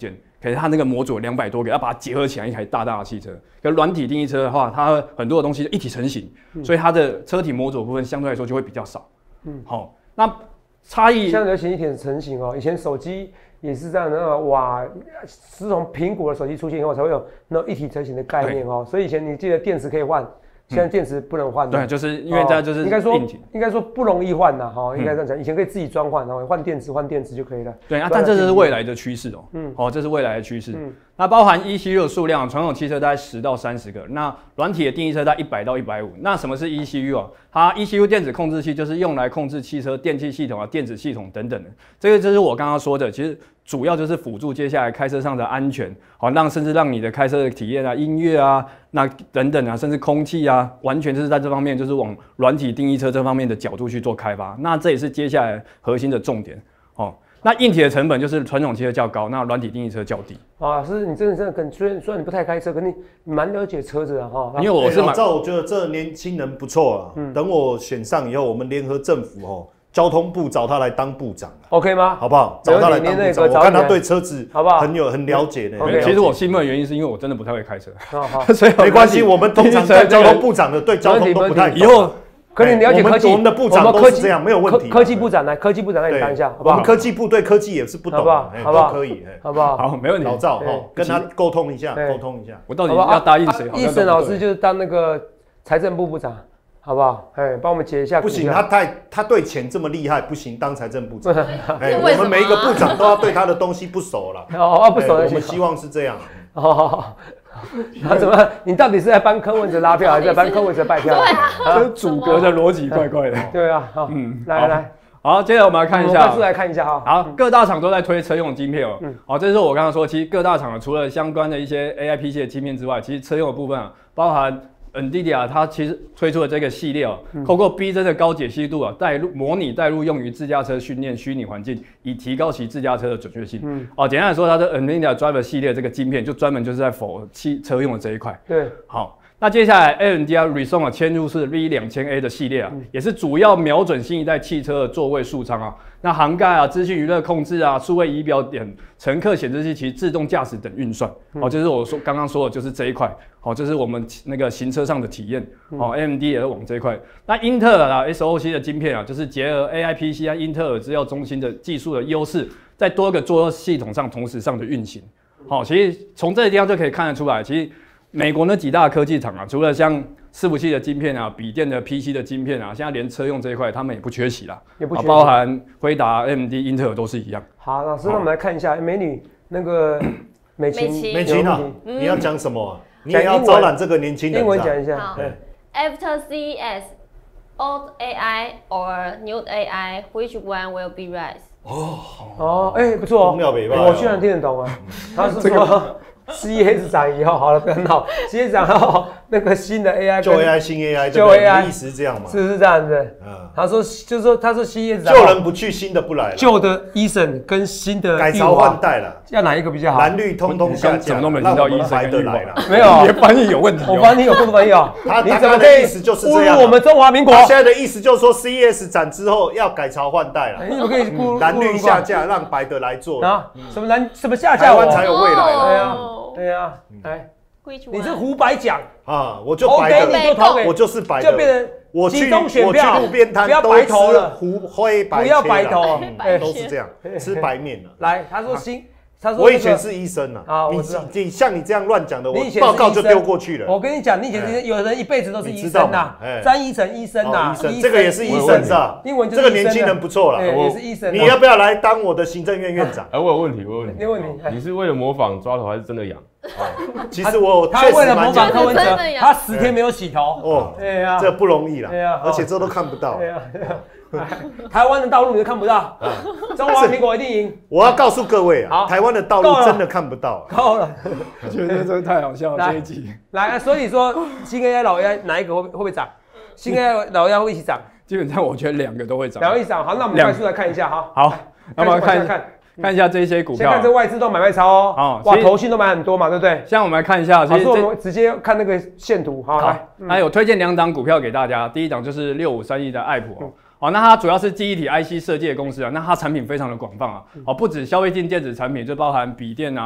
可是它那个模组两百多个，要把它结合起来一台大大的汽车。可软体定义车的话，它很多的东西一体成型，嗯、所以它的车体模组的部分相对来说就会比较少。嗯，好、哦，那差异现在流行一体成型哦，以前手机也是这样的，哇，是从苹果的手机出现以后才会有那种一体成型的概念哦，所以以前你记得电池可以换。现在电池不能换、嗯， 对，就是因为这样就是、哦、 应该说应该说不容易换呐，哈，应该这样讲。以前可以自己装换，然后换电池换电池就可以了。 对啊，但这是未来的趋势哦，嗯，哦，这是未来的趋势。嗯，那包含 E C U 的数量，传统汽车大概十到三十个，那软体的定义车大概一百到一百五。那什么是 E C U 啊？它 E C U 电子控制器就是用来控制汽车电气系统啊、电子系统等等的。这个就是我刚刚说的，其实主要就是辅助接下来开车上的安全，好，让甚至让你的开车的体验啊、音乐啊、那等等啊，甚至空气啊，完全就是在这方面就是往软体定义车这方面的角度去做开发。那这也是接下来核心的重点哦。那硬体的成本就是传统汽车较高，那软体定义车较低。 啊，是你真的真的跟虽然虽然你不太开车，可你蛮了解车子的哈。 因为我是蛮，我觉得这年轻人不错啊。嗯、等我选上以后，我们联合政府哦，交通部找他来当部长 ，OK 吗？ 好不好？找他来当部长，我看他对车子好不好很有很了解的。 Okay, 其实我兴奋的原因是因为我真的不太会开车， 所以没关系。我们通常在交通部长的对交通都不太懂。 以后。 可你了解科技， 我们的部长都是这样，没有问题。 科技部长来，科技部长来你谈一下，好不好？ 我们科技部对科技也是不懂， 好不好？好不好？ 可以， 好不好？ 好，没问题。 老赵哈，跟他沟通一下，沟通一下。 我到底要答应谁？ 易审老师就是当那个财政部部长，好不好？哎，帮我们解一下。 不行，他太他对钱这么厉害，不行当财政部长。哎，我们每一个部长都要对他的东西不熟了。 哦，不熟。 我们希望是这样。 哦。他怎么？你到底是在帮柯文哲拉票，还是在帮柯文哲拜票？ 对啊，这主格的逻辑怪怪的。 对啊，好，嗯，来来， 好，接着我们来看一下， 快速来看一下哈。 好，各大厂都在推车用晶片哦。嗯，好，这是我刚刚说，其实各大厂除了相关的一些 A I P C 的晶片之外，其实车用的部分啊，包含 NVIDIA 它其实推出的这个系列哦，透过逼真的高解析度啊，带入模拟带入用于自驾车训练虚拟环境，以提高其自驾车的准确性。嗯，哦，简单来说，它的 NVIDIA Driver 系列这个晶片就专门就是在 for 汽车用的这一块。 对， 好。那接下来 A M D 啊 Reson 啊嵌入式 V 两千 A 的系列啊，嗯、也是主要瞄准新一代汽车的座位数仓啊，那涵盖啊资讯娱乐控制啊、数位仪表点、乘客显示器及自动驾驶等运算。嗯、哦，就是我说刚刚说的就是这一块。哦，这是我们那个行车上的体验。哦 ，A M D 也是往这一块。那英特尔啊 S O C 的晶片啊，就是结合 A I P C 啊英特尔资料中心的技术的优势，在多个作业系统上同时上的运行。好、哦，其实从这个地方就可以看得出来，其实。美国那几大科技厂啊，除了像伺服器的晶片啊、笔电的 P C 的晶片啊，现在连车用这一块他们也不缺席啦， 也不缺席， 包含辉达、A M D、英特尔都是一样。 好，老师，那我们来看一下美女那个美琴， 美琴啊，嗯、你要讲什么、啊？你也要招揽这个年轻人。 英文讲一下。 好 After C E S, old A I or new A I, which one will be right? 哦哦，哎、欸，不错哦， 我居然听得懂啊。他是说。C E S 涨以后好了，很好。C E S 涨后，那个新的 A I 旧 A I 新 A I 旧 A I 意思是这样嘛？ 是不是这样子？嗯，他说就是说，他说 C E S 旧人不去，新的不来了。 旧的 Eason 跟新的改朝换代了， 要哪一个比较好？ 蓝绿通通下架， 怎么都没听到 Eason 的来了？ 没有， 你的翻译有问题。 我翻译有不翻译啊？ 他你怎么可以意思就是这样？ 侮辱我们中华民国？ 他现在的意思就是说 C E S 展之后要改朝换代了。 你怎么可以侮蓝绿下架，让白的来做啊？什么蓝什么下架？ 台湾才有未来了。 对啊。对呀，来，你是胡白奖啊，我就白的， 你就投给， 我就是白的， 就变成我去我去路边摊， 不要白投了， 胡灰白， 不要白投， 都是这样，吃白面了。 来，他说新，他说我以前是医生啊，你你像你这样乱讲的，我报告就丢过去了。 我跟你讲，你以前有人一辈子都是医生呐，詹医生医生呐， 这个也是医生是吧？ 英文这个年轻人不错了， 也是医生。 你要不要来当我的行政院院长？ 哎，我有问题，我有问题， 你问题， 你是为了模仿抓头还是真的痒？ 其实我他为了模仿柯文哲，他十天没有洗头哦，对呀，这不容易啦， 对呀， 而且这都看不到， 对呀，台湾的道路你都看不到，中华民国一定赢。 我要告诉各位啊，台湾的道路真的看不到， 够了， 我觉得这太好笑了这一集。 来，所以说新 A I 老 A I 哪一个会会不会涨？新 A I 老 A I 会一起涨？ 基本上我觉得两个都会涨， 两个一起涨。好，那我们快速来看一下哈。 好，那么看看。看一下这些股票， 先看这外资都买卖超哦，哦哇，投信都买很多嘛，对不对？ 现在我们来看一下， 其实我们直接看那个线图，好，来， 那有推荐两档股票给大家，第一档就是六五三一的爱普哦，好，那它主要是记忆体 I C 设计的公司啊，那它产品非常的广泛啊，哦，不止消费性电子产品，就包含笔电啊、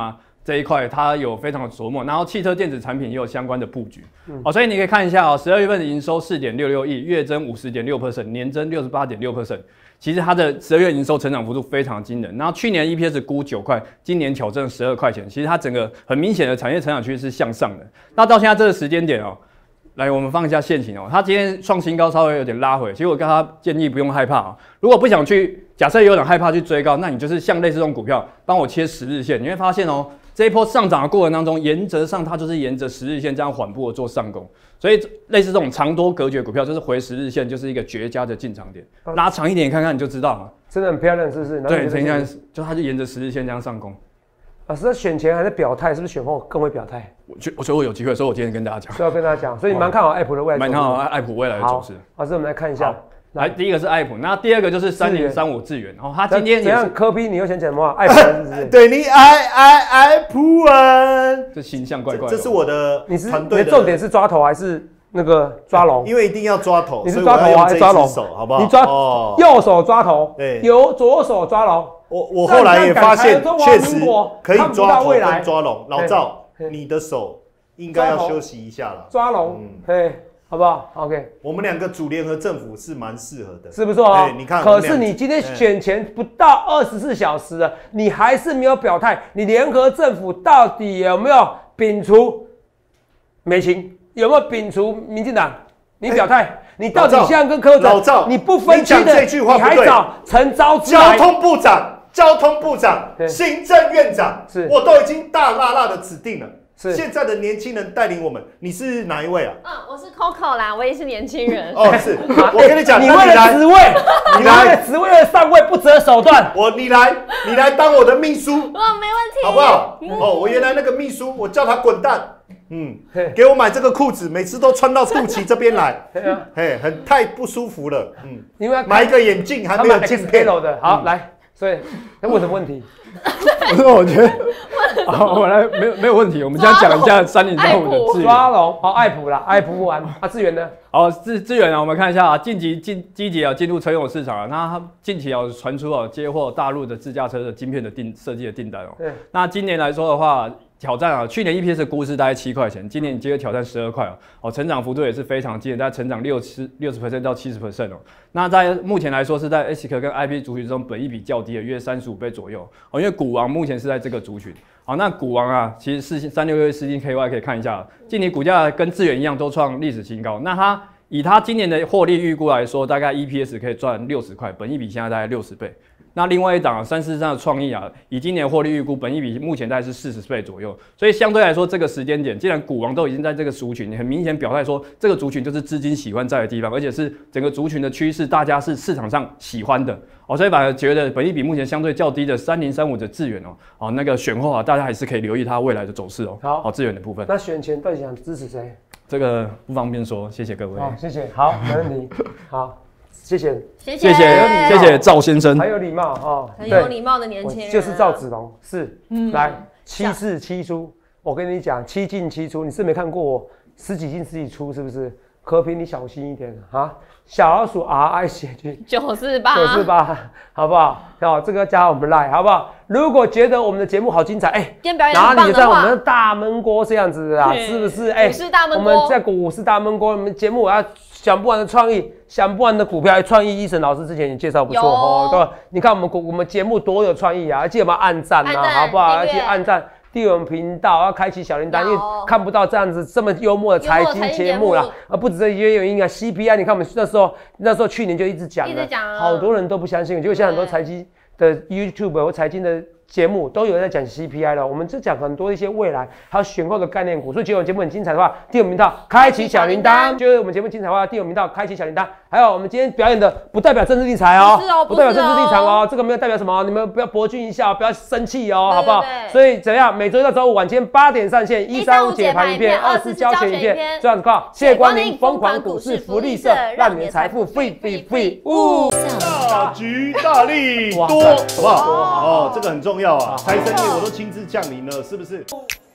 这一块它有非常的琢磨，然后汽车电子产品也有相关的布局。嗯、哦，所以你可以看一下哦，十二月份的营收四点六六亿，月增五十点六 percent， 年增六十八点六 percent。其实它的十二月营收成长幅度非常惊人，然后去年 E P S 估九块，今年挑战十二块钱，其实它整个很明显的产业成长趋势是向上的。那到现在这个时间点哦，来我们放一下线型哦，它今天创新高稍微有点拉回，其实我跟他建议不用害怕啊、哦，如果不想去，假设有点害怕去追高，那你就是像类似这种股票，帮我切十日线，你会发现哦，这一波上涨的过程当中，原则上它就是沿着十日线这样缓步的做上攻。所以类似这种长多隔绝股票，就是回十日线，就是一个绝佳的进场点。拉长一点看看你就知道了， 真的很漂亮，是不是？ 对，你看，就它就沿着十日线这样上攻。 老师，选前还是表态，是不是选后更会表态？ 我觉我觉得我有机会，所以我今天跟大家讲。 所以要跟大家讲，所以你蛮看好爱普的未来， 蛮看好爱普未来的走势。 老师，我们来看一下。 来，第一个是爱普，那第二个就是三零三五智原。哦，他今天怎样？科批，你又想讲什么？爱普是不是？ 对你爱爱爱普文， 这形象怪怪的。 这是我的你是团队的重点是抓头还是那个抓龙？ 因为一定要抓头， 你是抓头还是抓龙？ 手好不好？ 你抓右手抓头，对，由左手抓龙。 我我后来也发现，确实可以抓头跟抓龙。老赵，你的手应该要休息一下了。 抓龙，嘿。好不好 ？OK， 我们两个组联合政府是蛮适合的， 是不错哦。 你看， 可是你今天选前不到二十四小时了，你还是没有表态，你联合政府到底有没有摒除美琴？有没有摒除民进党？你表态，你到底现在跟柯老赵， 你不分区的，你还找陈昭之交通部长、交通部长、行政院长，我都已经大辣辣的指定了。现在的年轻人带领我们，你是哪一位啊？ 嗯，我是 Coco 啦，我也是年轻人。 哦，是，我跟你讲， 你为了职位，你为了职位的上位不择手段。 我，你来，你来当我的秘书，哦，没问题， 好不好？哦，我原来那个秘书，我叫他滚蛋。嗯，给我买这个裤子，每次都穿到肚脐这边来，嘿，很太不舒服了。嗯，因为买一个眼镜还没有镜片的。好，来，所以那问什么问题？ 不是，我觉得，好，我来，没有没有问题。我们现在讲一下三零三五的智原。 抓龙，好，爱普啦，爱普不玩啊，智原呢？ 好，智智原啊，我们看一下啊，近期进积极啊进入车用市场啊，那它近期啊传出啊接获大陆的自驾车的晶片的订设计的订单哦。对。那今年来说的话，挑战啊，去年 E P S 的估值大概七块钱，今年接着挑战十二块哦，哦，成长幅度也是非常惊人，大概成长六十六十 percent 到七十 percent 哦。那在目前来说是在 A S I C 跟 I P 族群中本益比较低的，约三十五倍左右哦，因为股王目前是在这个族群。好，那股王啊，其实四三六六四星 K Y 可以看一下，近期股价跟智原一样都创历史新高。那它以它今年的获利预估来说，大概 E P S 可以赚六十块，本益比现在大概六十倍。那另外一档三四三的创意啊，以今年获利预估，本益比目前大概是四十倍左右，所以相对来说，这个时间点，既然股王都已经在这个族群，很明显表态说，这个族群就是资金喜欢在的地方，而且是整个族群的趋势，大家是市场上喜欢的哦，所以反而觉得本益比目前相对较低的三零三五的智原哦，哦那个选后啊，大家还是可以留意它未来的走势哦。好，好智原的部分。 那选前到底想支持谁？ 这个不方便说，谢谢各位。 好，谢谢。好，没问题。好。谢谢， 谢谢， 谢谢赵先生， 很有礼貌哦， 很有礼貌的年轻人， 就是赵子龙，是，嗯、来七进七出，我跟你讲，七进七出，你是没看过我十几进十几出是不是？可平你小心一点啊，小老鼠 R I 写去九四八九四八，好不好？好，这个加我们 line 好不好？如果觉得我们的节目好精彩，哎、欸，哪里在我们的大闷锅这样子啊？是不是？哎、 欸，我们在股市大闷锅，我们节目我要想不完的创意，想不完的股票，创意医生老师之前也介绍不错哦，对吧？你看我们我们节目多有创意啊，记得我们按赞啊，好不好？而且按赞。订阅我们频道，要开启小铃铛，因为看不到这样子这么幽默的财经节目啦。啊，不止这些原因啊 ，C P I， 你看我们那时候那时候去年就一直讲了，好多人都不相信，结果现在很多财经的 YouTube 或财经的节目都有人在讲 C P I 了。我们就讲很多一些未来还有选后的概念股，所以觉得我们节目很精彩的话，订阅我们频道，开启小铃铛。觉得我们节目精彩的话，订阅我们频道，开启小铃铛。还有我们今天表演的不代表政治立场哦， 不, 哦不代表政治立场哦，这个没有代表什么，你们不要博君一笑，不要生气哦，好不好？所以怎样？每周一到周五晚间八点上线，一三五解盘影片，二四教学影片，这样子靠。谢谢光临疯狂股市福利社，让你的财富 free free free。呜， 大吉大利多，好不好？哦，这个很重要啊，财神爷我都亲自降临了，是不是？